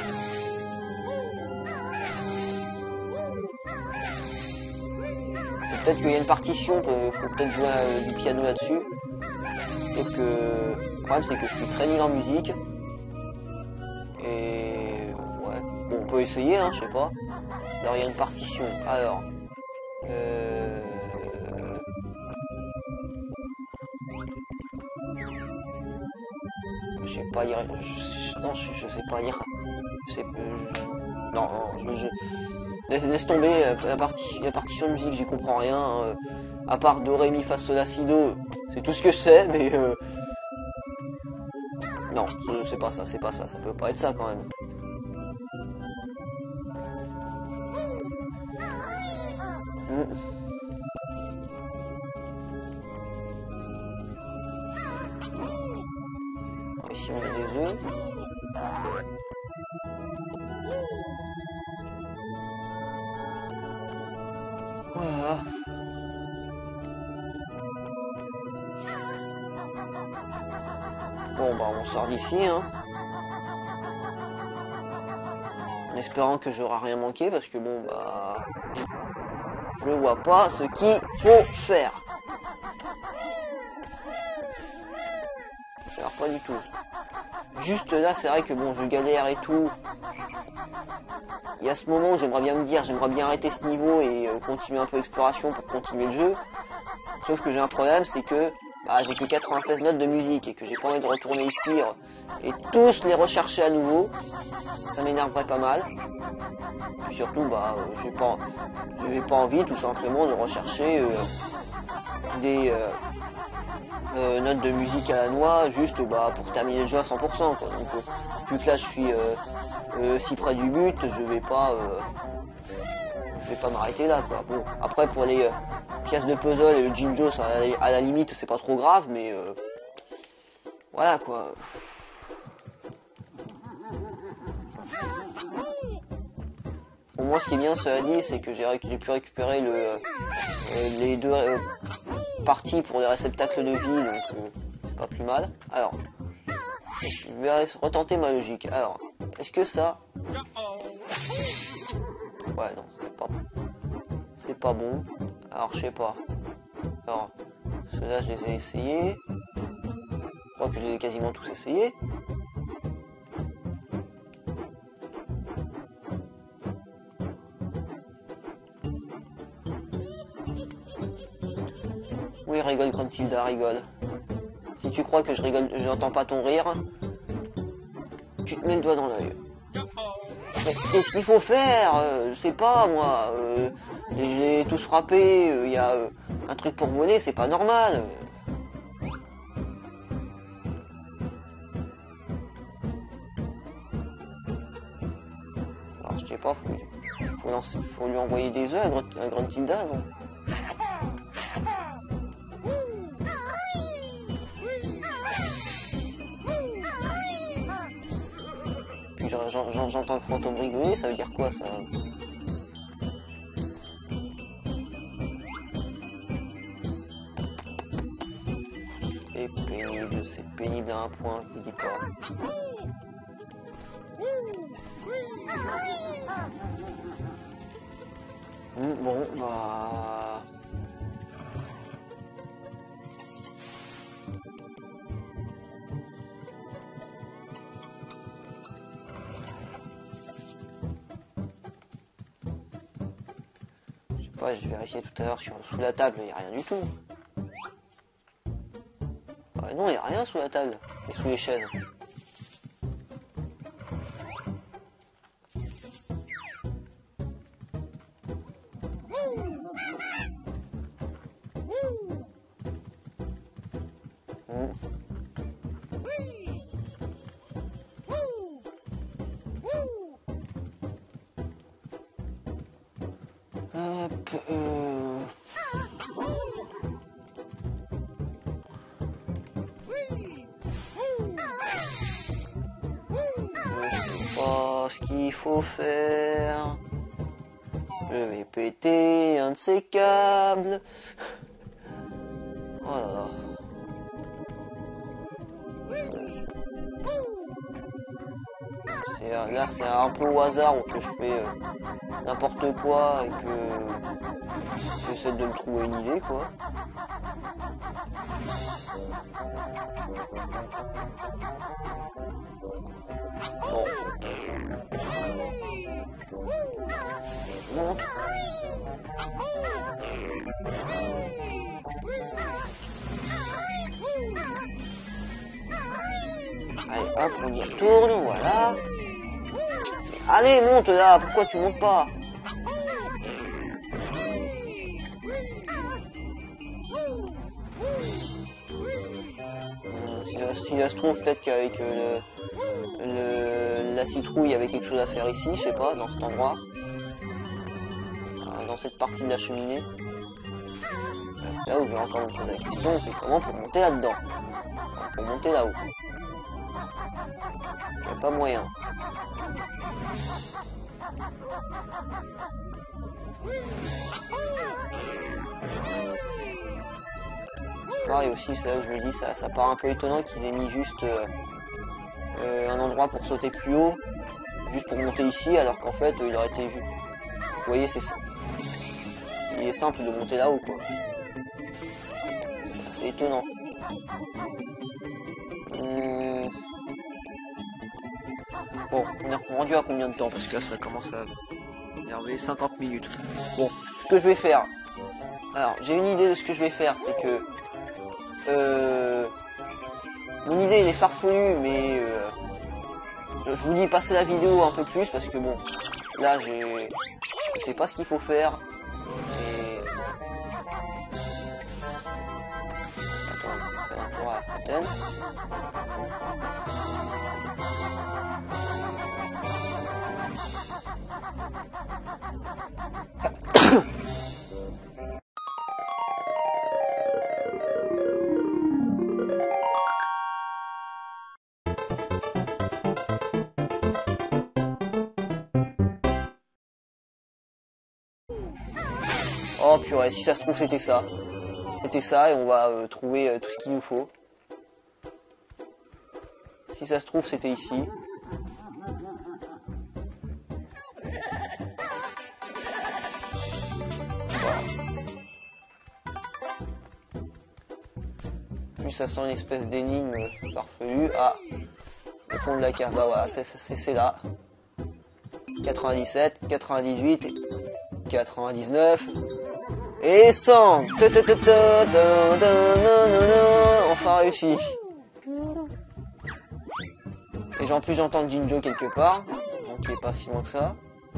Peut-être qu'il y a une partition, il faut peut-être jouer euh, du piano là-dessus. Sauf que le problème c'est que je suis très nul en musique. Et ouais, bon, on peut essayer, hein, je sais pas. Alors il y a une partition. Alors, euh... je sais pas lire. Je... Non, je, je sais pas lire. Je sais. Euh... Non, non, je. je... Laisse, laisse tomber la, partie, la partition de musique, j'y comprends rien. Hein. À part Do, Ré, Mi, Fa, Sol, La, Si, Do, c'est tout ce que je sais, mais euh... non, c'est pas ça, c'est pas ça, ça peut pas être ça quand même. Mmh. Ici on a des œufs. Voilà. Bon bah on sort d'ici hein. En espérant que j'aurai rien manqué parce que bon bah je vois pas ce qu'il faut faire. Alors pas du tout. Juste là c'est vrai que bon je galère et tout. Il y a ce moment où j'aimerais bien me dire, j'aimerais bien arrêter ce niveau et euh, continuer un peu l'exploration pour continuer le jeu. Sauf que j'ai un problème, c'est que bah, j'ai que quatre-vingt-seize notes de musique et que j'ai pas envie de retourner ici et tous les rechercher à nouveau. Ça m'énerverait pas mal. Puis surtout, bah, euh, j'ai pas, j'ai pas envie tout simplement de rechercher euh, des, euh, euh, note de musique à la noix, juste bah, pour terminer le jeu à cent pour cent. Quoi. Donc, euh, vu que là je suis euh, euh, si près du but, je vais pas, euh, je vais pas m'arrêter là. Quoi. Bon, après pour les euh, pièces de puzzle et le Jinjo, ça, à, la, à la limite c'est pas trop grave, mais euh, voilà quoi. Au moins ce qui est bien cela dit, c'est que j'ai pu récupérer le, euh, les deux euh, parties pour les réceptacles de vie, donc euh, c'est pas plus mal. Alors, je vais retenter ma logique. Alors, est-ce que ça... Ouais, non, c'est pas... C'est pas bon. Alors, je sais pas. Alors, ceux-là, je les ai essayés. Je crois que je les ai quasiment tous essayés. Oui, rigole, Gruntilda, rigole. Si tu crois que je rigole, je n'entends pas ton rire, tu te mets le doigt dans l'œil. Mais qu'est-ce qu'il faut faire? euh, Je sais pas, moi. Euh, J'ai tous frappé. Il euh, y a euh, un truc pour voler, c'est pas normal. Alors, je sais pas, faut, faut, lancer, faut lui envoyer des œufs à Gruntilda, non? J'entends le fantôme rigoler, ça veut dire quoi ça? C'est pénible, c'est pénible à un point, je vous dis pas. Mmh, bon, bah... Ouais, j'ai vérifié tout à l'heure sous la table, il n'y a rien du tout. Ah non, il n'y a rien sous la table et sous les chaises. Mmh. Hop, euh... Je sais pas ce qu'il faut faire. Je vais péter un de ces câbles. Oh là là. Là c'est un peu au hasard que je fais euh, n'importe quoi et que j'essaie de me trouver une idée quoi. Bon. Je monte. Allez hop, on y retourne, voilà. Allez, monte là, pourquoi tu montes pas? euh, si, ça, si ça se trouve, peut-être qu'avec euh, le, le, la citrouille, il y avait quelque chose à faire ici, je sais pas, dans cet endroit. Euh, dans cette partie de la cheminée. C'est là où je vais encore me poser la question, c'est comment pour monter là-dedans? Pour monter là-haut. Il n'y a pas moyen. Pareil aussi, c'est là où je me dis, ça, ça paraît un peu étonnant qu'ils aient mis juste euh, euh, un endroit pour sauter plus haut, juste pour monter ici, alors qu'en fait, euh, il aurait été vu. Vous voyez, c'est il est simple de monter là-haut, quoi. C'est étonnant. Hum... Bon, on est rendu à combien de temps? Parce que là, ça commence à énerver. cinquante minutes. Bon, ce que je vais faire... Alors, j'ai une idée de ce que je vais faire, c'est que... Euh, mon idée, elle est farfelue, mais... Euh, je, je vous dis, passez la vidéo un peu plus, parce que bon... Là, j'ai... Je sais pas ce qu'il faut faire. Et... Attends, centaine. Oh purée, si ça se trouve c'était ça. C'était ça et on va euh, trouver euh, tout ce qu'il nous faut. Si ça se trouve c'était ici. Voilà. Plus ça sent une espèce d'énigme farfelue. Ah, au fond de la cave, bah voilà, c'est là. quatre-vingt-dix-sept, quatre-vingt-dix-huit, quatre-vingt-dix-neuf et cent. Enfin réussi. Et en plus j'entends Jinjo quelque part, donc il est pas si loin que ça.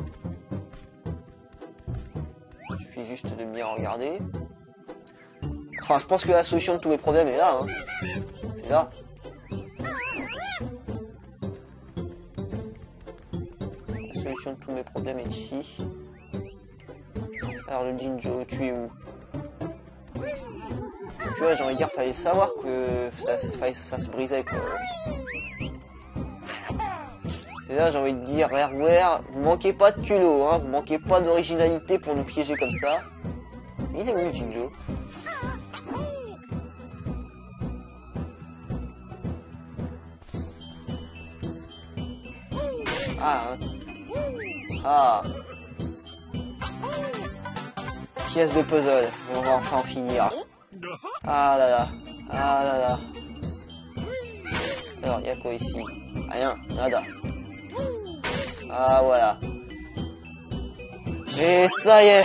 Il suffit juste de bien regarder. Enfin, je pense que la solution de tous mes problèmes est là. Hein. C'est là. La solution de tous mes problèmes est ici. Alors le Jinjo, tu es où? Puis ouais, j'ai envie de dire, fallait savoir que ça, ça, ça se brisait quoi. C'est là, j'ai envie de dire, Rareware, vous manquez pas de culot, hein, vous manquez pas d'originalité pour nous piéger comme ça. Il est où le Jinjo? Ah, hein. Ah. Pièce de puzzle, on va enfin en finir. Ah là là, ah là là. Alors, il y a quoi ici? Rien, nada. Ah voilà. Et ça y est.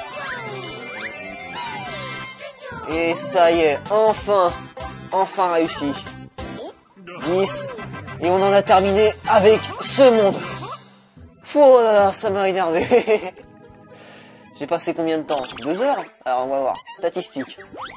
Et ça y est, enfin, enfin réussi. dix. Et on en a terminé avec ce monde. Oh là là, ça m'a énervé. J'ai passé combien de temps? Deux heures? Alors on va voir. Statistiques.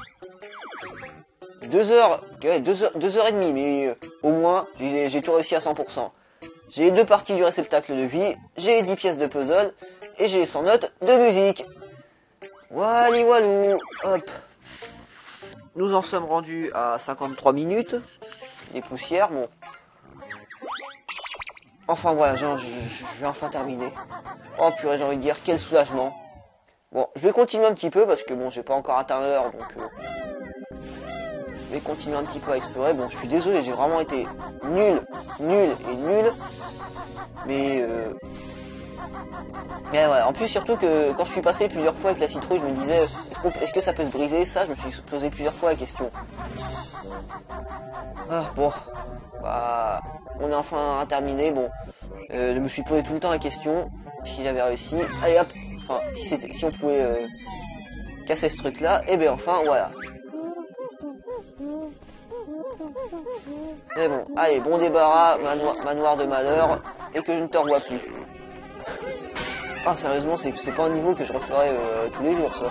Deux heures, ouais, deux heures, deux heures et demie, mais euh, au moins j'ai tout réussi à cent pour cent. J'ai deux parties du réceptacle de vie, j'ai dix pièces de puzzle et j'ai cent notes de musique. Wally walou, hop. Nous en sommes rendus à cinquante-trois minutes. Des poussières, bon. Enfin voilà, je, je, je vais enfin terminer. Oh purée, j'ai envie de dire, quel soulagement. Bon, je vais continuer un petit peu parce que bon, j'ai pas encore atteint l'heure, donc euh, je vais continuer un petit peu à explorer. Bon, je suis désolé, j'ai vraiment été nul, nul et nul. Mais euh... mais ouais, en plus surtout que quand je suis passé plusieurs fois avec la citrouille, je me disais, est-ce qu'on, est-ce que ça peut se briser? Ça, je me suis posé plusieurs fois la question. Ah bon, bah, on est enfin terminé. Bon, euh, je me suis posé tout le temps la question si j'avais réussi. Allez hop. Enfin, si, c'était, si on pouvait euh, casser ce truc-là, et bien enfin, voilà. C'est bon. Allez, bon débarras, manoir, manoir de malheur, et que je ne te revois plus. Ah, sérieusement, c'est, c'est pas un niveau que je referais euh, tous les jours, ça.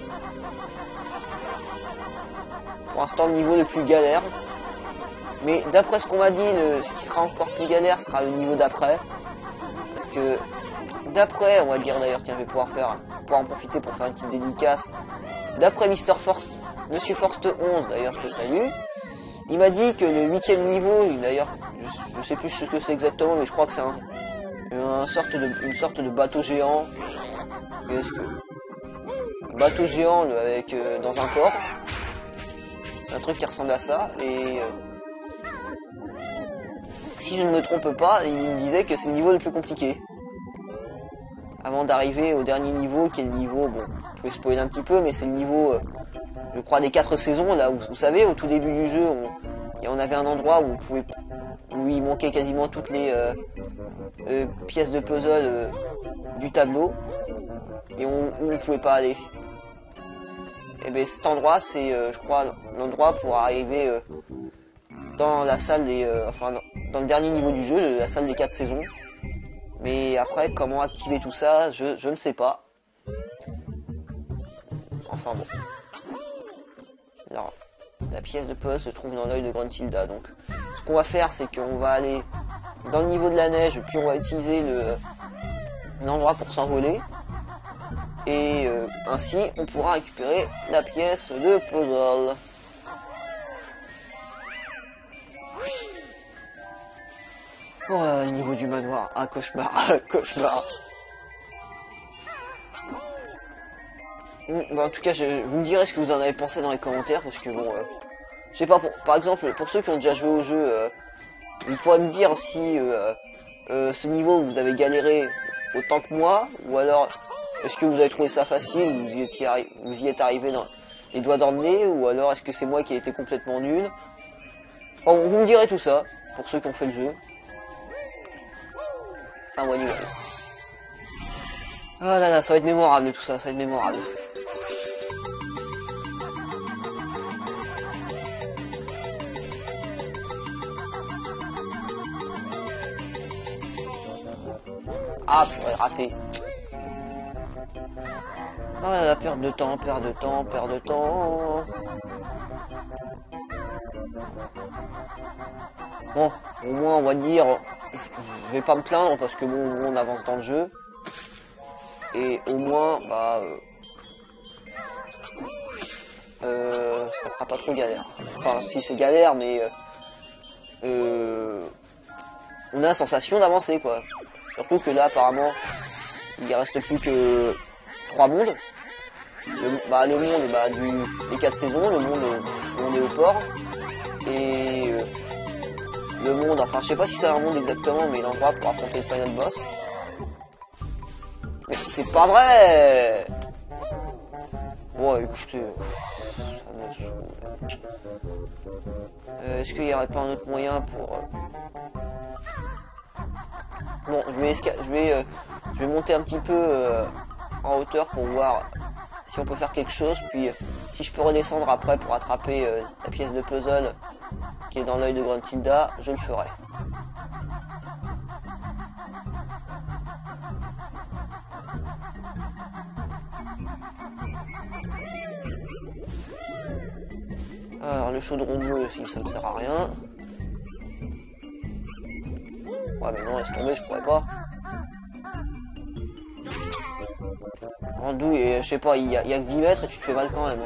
Pour l'instant, le niveau le plus galère. Mais d'après ce qu'on m'a dit, le, ce qui sera encore plus galère sera le niveau d'après. Parce que... D'après, on va dire d'ailleurs, tiens, je vais pouvoir faire, pouvoir en profiter pour faire une petite dédicace. D'après Mister Forst, Monsieur Forst onze, d'ailleurs, je te salue. Il m'a dit que le huitième niveau, d'ailleurs, je, je sais plus ce que c'est exactement, mais je crois que c'est un, un sorte de, une sorte de bateau géant. Qu'est-ce que, un bateau géant avec euh, dans un port. C'est un truc qui ressemble à ça. Et euh, si je ne me trompe pas, il me disait que c'est le niveau le plus compliqué. Avant d'arriver au dernier niveau, qui est le niveau, bon, je peux spoiler un petit peu, mais c'est le niveau, euh, je crois, des quatre saisons, là où, vous savez, au tout début du jeu, on, et on avait un endroit où on pouvait, où il manquait quasiment toutes les euh, euh, pièces de puzzle euh, du tableau, et on, où on pouvait pas aller. Et bien cet endroit, c'est, euh, je crois, l'endroit pour arriver euh, dans la salle des, euh, enfin, dans, dans le dernier niveau du jeu, la salle des quatre saisons. Mais après, comment activer tout ça, je, je ne sais pas. Enfin bon. Alors, la pièce de puzzle se trouve dans l'œil de Gruntilda. Donc ce qu'on va faire, c'est qu'on va aller dans le niveau de la neige, puis on va utiliser le l'endroit pour s'envoler. Et euh, ainsi, on pourra récupérer la pièce de puzzle. Oh, le niveau du manoir, un cauchemar, un cauchemar. Bon, en tout cas, je, vous me direz ce que vous en avez pensé dans les commentaires, parce que bon, euh, je sais pas, pour, par exemple, pour ceux qui ont déjà joué au jeu, euh, vous pourrez me dire si euh, euh, ce niveau vous avez galéré autant que moi, ou alors est-ce que vous avez trouvé ça facile, ou vous y, étiez vous y êtes arrivé dans les doigts dans le nez, ou alors est-ce que c'est moi qui ai été complètement nul. Bon, vous me direz tout ça, pour ceux qui ont fait le jeu. Enfin, voilà, voilà. Ah là là, ça va être mémorable tout ça, ça va être mémorable. Ah, purée, raté. Ah là là, perte de temps, perte de temps, perte de temps. Bon, au moins on va dire, je vais pas me plaindre parce que bon, on avance dans le jeu. Et au moins, bah, euh, euh, ça sera pas trop galère. Enfin, si c'est galère, mais euh, euh, on a la sensation d'avancer, quoi. Surtout que là, apparemment, il reste plus que trois mondes. Le, bah, le monde bah, du, des quatre saisons, le monde où on est au port, et euh, le monde, enfin je sais pas si c'est un monde exactement, mais l'endroit pour affronter le final boss. Mais c'est pas vrai. Bon écoutez, ça me saoule. Euh, Est-ce qu'il y aurait pas un autre moyen pour... Euh... Bon, je vais, je vais, euh, je vais monter un petit peu euh, en hauteur pour voir si on peut faire quelque chose, puis euh, si je peux redescendre après pour attraper euh, la pièce de puzzle qui est dans l'œil de Gruntilda, je le ferai. Alors le chaudron bleu aussi, ça me sert à rien. Ouais mais non, laisse tomber, je pourrais pas. Andouille, et je sais pas, il y, a, il y a que dix mètres et tu te fais mal quand même.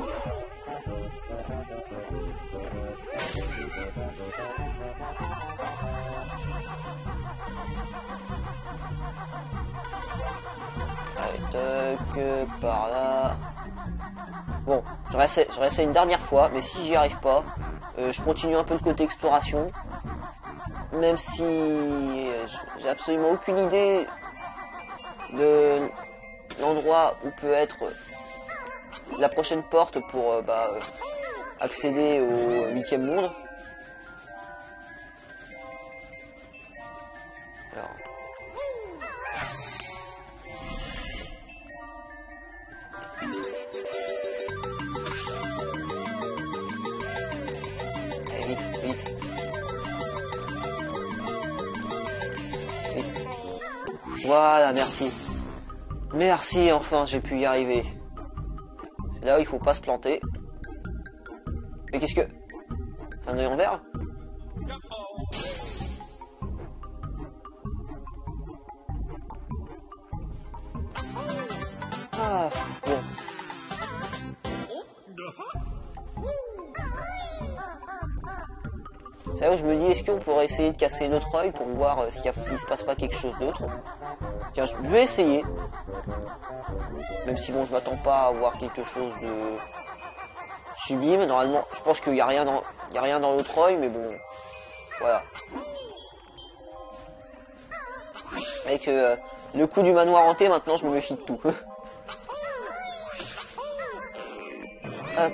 Allez, toc, par là. Bon, je réessaie, je réessaie une dernière fois, mais si j'y arrive pas, euh, je continue un peu le côté exploration. Même si euh, j'ai absolument aucune idée de l'endroit où peut être la prochaine porte pour euh, bah, euh, accéder au huitième monde. Alors. Allez, vite, vite. Vite. Voilà, merci. Merci, enfin, j'ai pu y arriver. C'est là où il faut pas se planter. Mais qu'est-ce que... C'est un œil en vert? Ah, bon. C'est là où je me dis, est-ce qu'on pourrait essayer de casser notre œil pour voir euh, s'il ne se passe pas quelque chose d'autre? Tiens, je vais essayer. Même si bon, je m'attends pas à voir quelque chose de sublime. Normalement, je pense qu'il n'y a rien dans, il y a rien dans l'autre œil, mais bon, voilà. Avec euh, le coup du manoir hanté, maintenant, je me méfie de tout. Hop.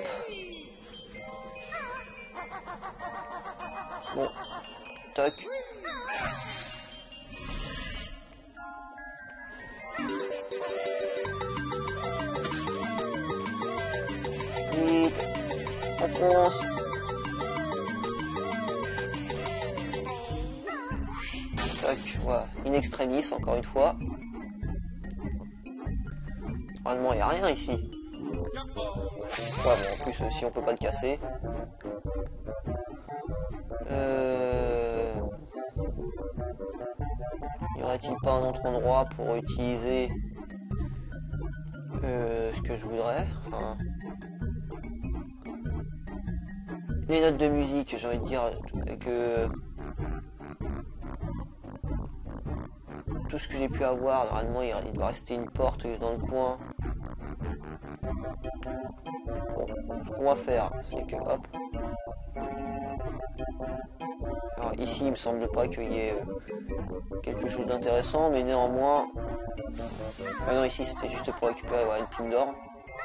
Bon, toc. Vite, on fonce. Toc, voilà, in extremis encore une fois. Normalement, il n'y a rien ici. Ouais, bon, en plus, euh, si on peut pas le casser. Euh... Y aurait-il pas un autre endroit pour utiliser euh, ce que je voudrais, enfin... Les notes de musique, j'ai envie de dire que... Tout ce que j'ai pu avoir, normalement il doit rester une porte dans le coin. Bon, ce qu'on va faire, c'est que hop. Alors ici il me semble pas qu'il y ait quelque chose d'intéressant, mais néanmoins... Ah non, ici c'était juste pour récupérer voilà, une plume d'or.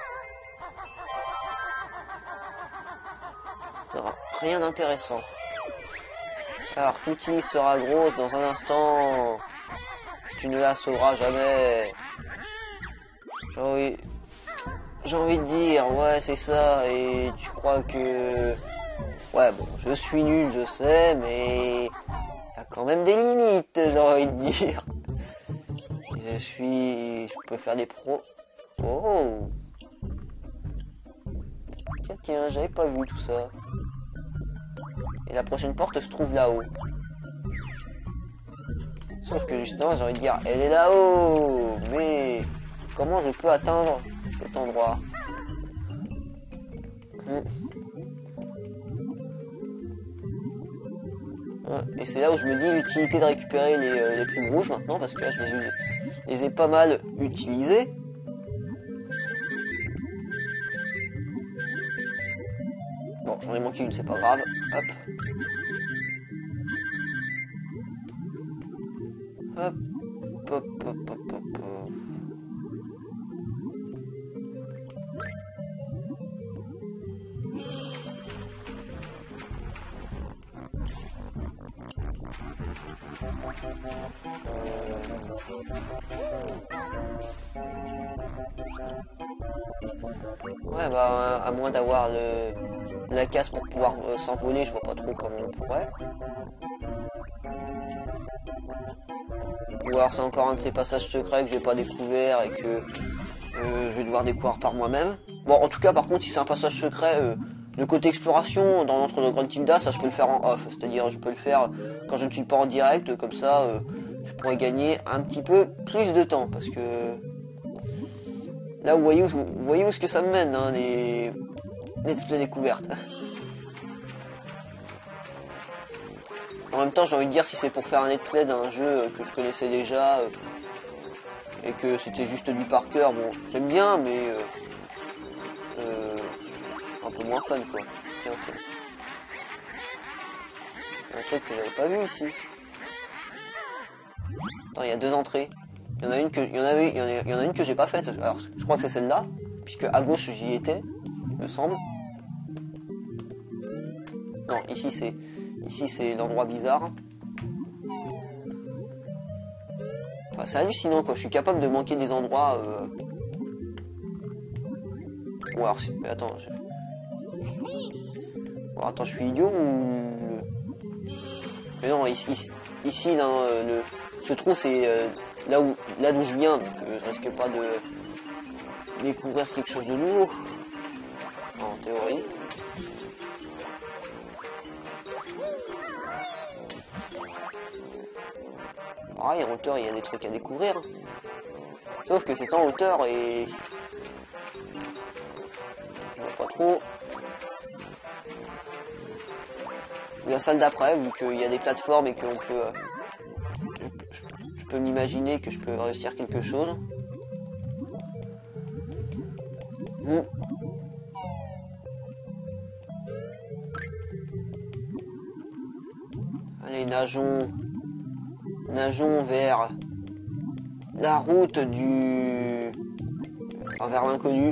Rien d'intéressant. Alors l'outil sera grosse dans un instant. Tu ne la sauras jamais. J'ai envie... J'ai envie de dire, ouais c'est ça, et tu crois que... Ouais bon, je suis nul, je sais, mais... Il y a quand même des limites, j'ai envie de dire. Je suis... Je peux faire des pros... Oh. Tiens, tiens, j'avais pas vu tout ça. Et la prochaine porte se trouve là-haut. Sauf que justement, j'ai envie de dire, elle est là-haut. Mais comment je peux atteindre cet endroit? hmm. Et c'est là où je me dis l'utilité de récupérer les, euh, les plumes rouges maintenant, parce que là, je les, ai, les ai pas mal utilisées. Bon, j'en ai manqué une, c'est pas grave. Hop. Hop, hop, hop, hop, hop, hop. Ouais, bah, à moins d'avoir le la casse pour pouvoir euh, s'envoler, je vois pas trop comment on pourrait. Ou alors c'est encore un de ces passages secrets que j'ai pas découvert et que euh, je vais devoir découvrir par moi-même. Bon, en tout cas, par contre, si c'est un passage secret, euh, le côté exploration dans l'entre de Grande Tilda, ça je peux le faire en off, c'est-à-dire je peux le faire quand je ne suis pas en direct, comme ça euh, je pourrais gagner un petit peu plus de temps, parce que là vous voyez où, vous voyez où ce que ça me mène, hein, les let's play découvertes. En même temps, j'ai envie de dire, si c'est pour faire un let's play d'un jeu que je connaissais déjà euh, et que c'était juste du par cœur, bon, j'aime bien, mais euh, euh, un peu moins fun, quoi. Tiens, tiens. Un truc que j'avais pas vu ici. Attends, il y a deux entrées. Il y en a une que, il y en avait, il y en a, il y en a une que j'ai pas faite. Alors, je crois que c'est celle-là, puisque à gauche j'y étais, me semble. Non, ici c'est, ici c'est l'endroit bizarre. Enfin, c'est hallucinant, quoi. Je suis capable de manquer des endroits. Euh... Bon, alors, mais attends. Je... Bon, attends, je suis idiot ou... Mais non, ici, ici, ici là, euh, le... ce trou, c'est euh, là où là d'où je viens, donc euh, je risque pas de découvrir quelque chose de nouveau. En théorie. Pareil, en hauteur, il y a des trucs à découvrir. Sauf que c'est en hauteur et... Je vois pas trop. La salle d'après, vu qu'il y a des plateformes et qu'on peut... Euh, je, je peux m'imaginer que je peux réussir quelque chose. Mmh. Allez, nageons. Nageons vers la route du... Enfin, vers l'inconnu.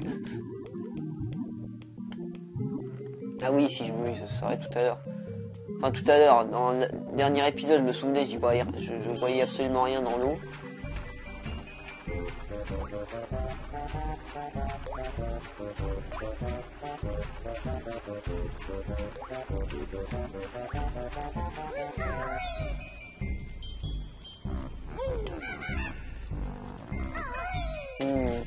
Ah oui, si je me ça serait tout à l'heure. Enfin, tout à l'heure, dans le dernier épisode, je me souvenais, j'y voyais, je, je voyais absolument rien dans l'eau. Hmm.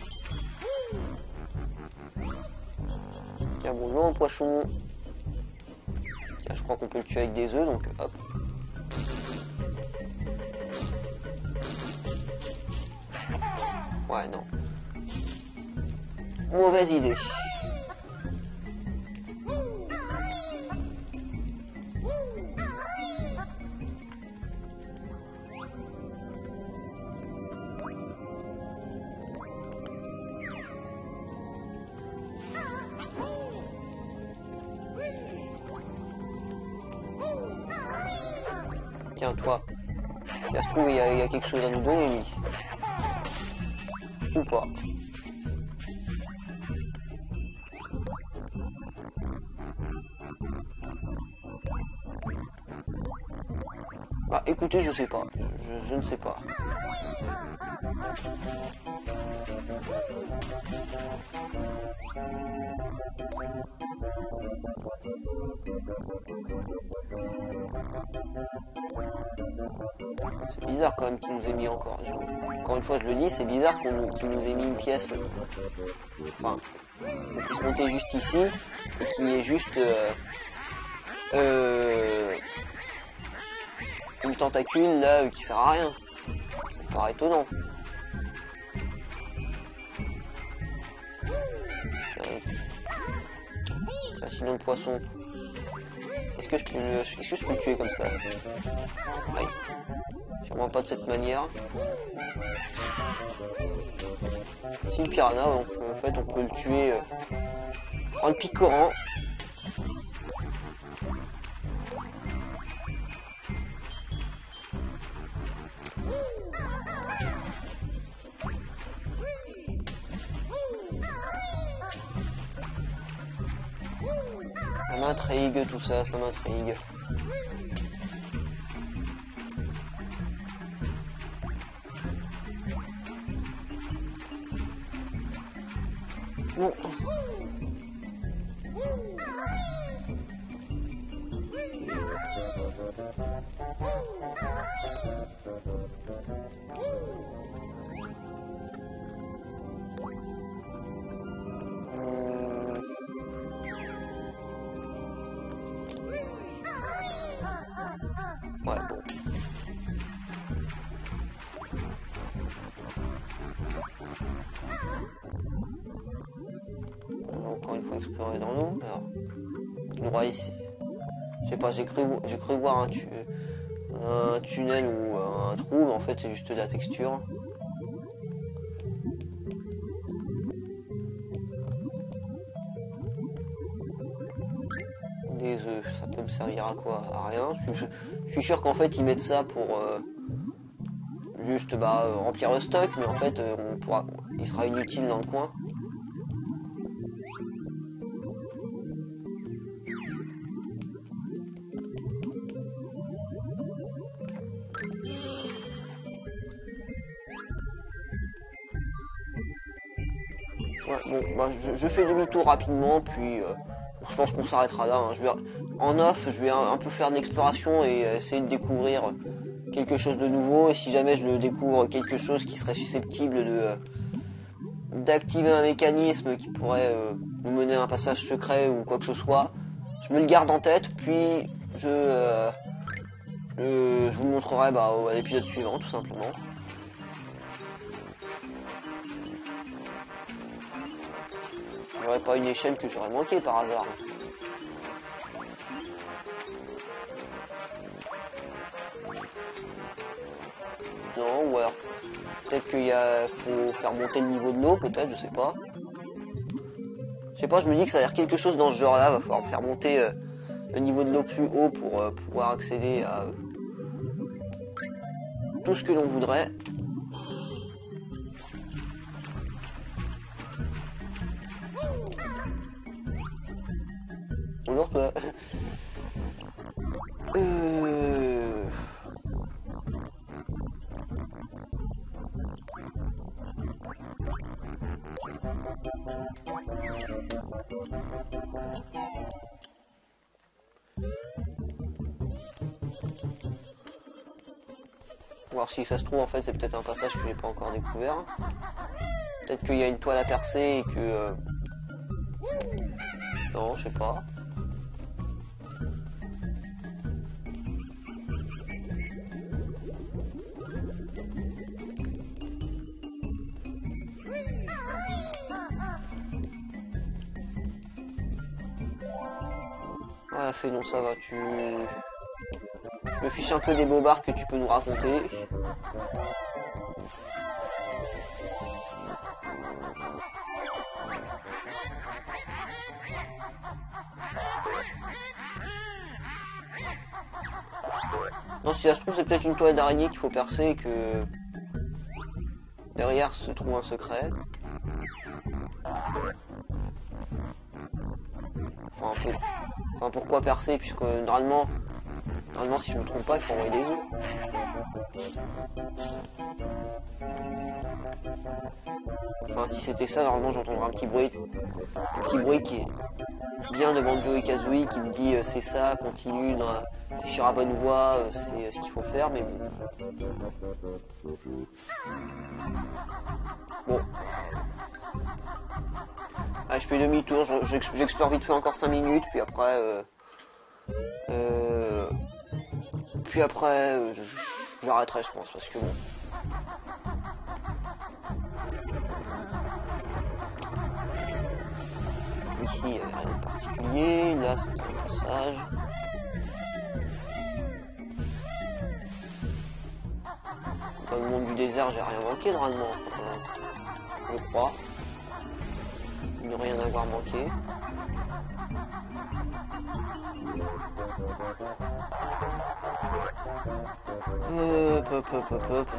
Tiens, bonjour, poisson. Tiens, je crois qu'on peut le tuer avec des œufs, donc hop. Ouais, non. Mauvaise idée. Tiens, toi, si ça se trouve, il y, a, il y a quelque chose à nous donner, lui. Ou pas. Bah, écoutez, je sais pas. Je, je, je ne sais pas. C'est bizarre quand même qu'il nous ait mis encore. Encore une fois, je le dis, c'est bizarre qu'on qu'il nous ait mis une pièce. Enfin, qu'on puisse monter juste ici et qu'il y ait juste euh, euh, une tentacule là qui sert à rien. Ça me paraît étonnant. Tiens, sinon le poisson. Est-ce que je peux le, est-ce que je peux le tuer comme ça? Aïe. Sûrement pas de cette manière. Si le piranha, on peut, en fait, on peut le tuer euh, en le picorant. Ça m'intrigue tout ça, ça m'intrigue. Bon. Ouais, bon. Encore une fois explorer dans l'eau. Alors, il nous aura ici. Je sais pas, j'ai cru, j'ai cru voir un, tu, un tunnel ou un trou, mais en fait c'est juste de la texture. Des œufs, ça peut me servir à quoi? À rien. Je, je suis sûr qu'en fait ils mettent ça pour euh, juste bah, euh, remplir le stock, mais en fait euh, on pourra, il sera inutile dans le coin. Ouais, bon, bah, je, je fais demi-tour rapidement, puis euh, je pense qu'on s'arrêtera là. Hein. Je vais, en off, je vais un, un peu faire de l'exploration et euh, essayer de découvrir quelque chose de nouveau. Et si jamais je découvre quelque chose qui serait susceptible de euh, d'activer un mécanisme qui pourrait euh, nous mener à un passage secret ou quoi que ce soit, je me le garde en tête, puis je, euh, euh, je vous le montrerai bah, à l'épisode suivant, tout simplement. Il n'y aurait pas une échelle que j'aurais manqué par hasard. Non, ou alors peut-être qu'il y a, faut faire monter le niveau de l'eau, peut-être, je sais pas. Je sais pas, je me dis que ça a l'air quelque chose dans ce genre-là, va falloir faire monter euh, le niveau de l'eau plus haut pour euh, pouvoir accéder à euh, tout ce que l'on voudrait. Bonjour toi. Euh... Voir si ça se trouve en fait c'est peut-être un passage que j'ai pas encore découvert. Peut-être qu'il y a une toile à percer et que... Euh... Non, je sais pas. Ah, fais non, ça va, tu... Je me fiche un peu des bobards que tu peux nous raconter. Non, si ça se trouve, c'est peut-être une toile d'araignée qu'il faut percer et que derrière se trouve un secret. Enfin, un peu... enfin pourquoi percer, puisque normalement, normalement, si je ne me trompe pas, il faut envoyer des œufs. Enfin, si c'était ça, normalement, j'entendrai un petit bruit, un petit bruit qui est bien de Banjo et Kazooie qui me dit euh, c'est ça, continue, t'es sur la bonne voie, euh, c'est euh, ce qu'il faut faire, mais bon. Bon. Allez, je fais demi-tour, j'explore vite fait encore cinq minutes, puis après... Euh, euh, puis après, euh, j'arrêterai, je pense, parce que bon... Ici, il n'y avait rien de particulier. Là, c'est un passage. Dans le monde du désert, j'ai rien manqué normalement. Euh, je crois. Ne rien avoir manqué. Hop, hop, hop, hop, hop.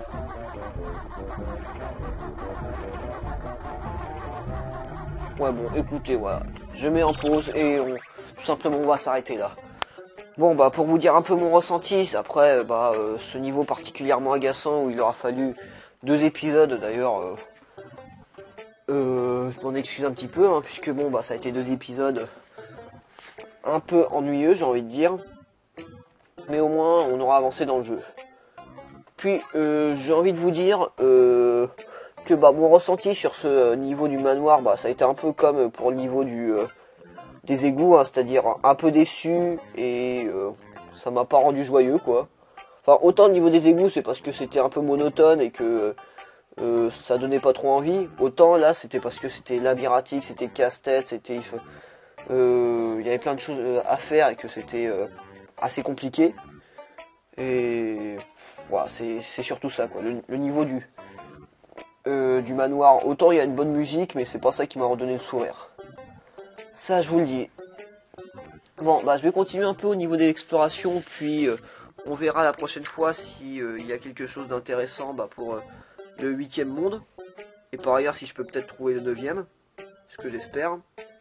Ouais, bon, écoutez, voilà. Je mets en pause et on, tout simplement, on va s'arrêter là. Bon, bah, pour vous dire un peu mon ressenti, après, bah, euh, ce niveau particulièrement agaçant où il aura fallu deux épisodes, d'ailleurs, euh, euh, je m'en excuse un petit peu, hein, puisque bon, bah, ça a été deux épisodes un peu ennuyeux, j'ai envie de dire. Mais au moins, on aura avancé dans le jeu. Puis, euh, j'ai envie de vous dire... Euh, que bah mon ressenti sur ce niveau du manoir, bah ça a été un peu comme pour le niveau du euh, des égouts, hein, c'est-à-dire un peu déçu et euh, ça m'a pas rendu joyeux quoi. Enfin autant au niveau des égouts c'est parce que c'était un peu monotone et que euh, ça donnait pas trop envie, autant là c'était parce que c'était labyrinthique, c'était casse-tête, c'était euh, il y avait plein de choses à faire et que c'était euh, assez compliqué. Et voilà, c'est surtout ça quoi, le, le niveau du Euh, du manoir, autant il y a une bonne musique, mais c'est pas ça qui m'a redonné le sourire. Ça, je vous le dis. Bon, bah je vais continuer un peu au niveau des explorations, puis euh, on verra la prochaine fois si euh, il y a quelque chose d'intéressant bah, pour euh, le huitième monde. Et par ailleurs, si je peux peut-être trouver le neuvième, ce que j'espère.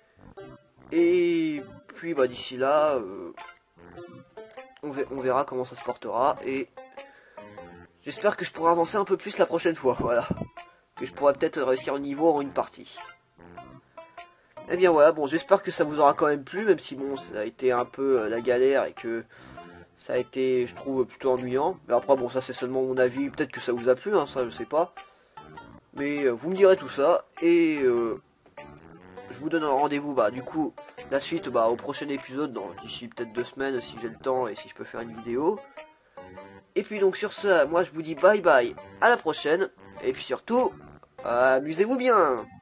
Et puis bah d'ici là, euh, on, ver on verra comment ça se portera. Et j'espère que je pourrai avancer un peu plus la prochaine fois, voilà. Que je pourrais peut-être réussir au niveau en une partie. Et bien voilà, bon j'espère que ça vous aura quand même plu, même si bon ça a été un peu euh, la galère et que ça a été je trouve plutôt ennuyant. Mais après bon ça c'est seulement mon avis, peut-être que ça vous a plu, hein, ça je sais pas. Mais euh, vous me direz tout ça et euh, je vous donne un rendez-vous bah du coup la suite bah au prochain épisode, d'ici peut-être deux semaines si j'ai le temps et si je peux faire une vidéo. Et puis donc sur ce, moi je vous dis bye bye, à la prochaine, et puis surtout... amusez-vous bien!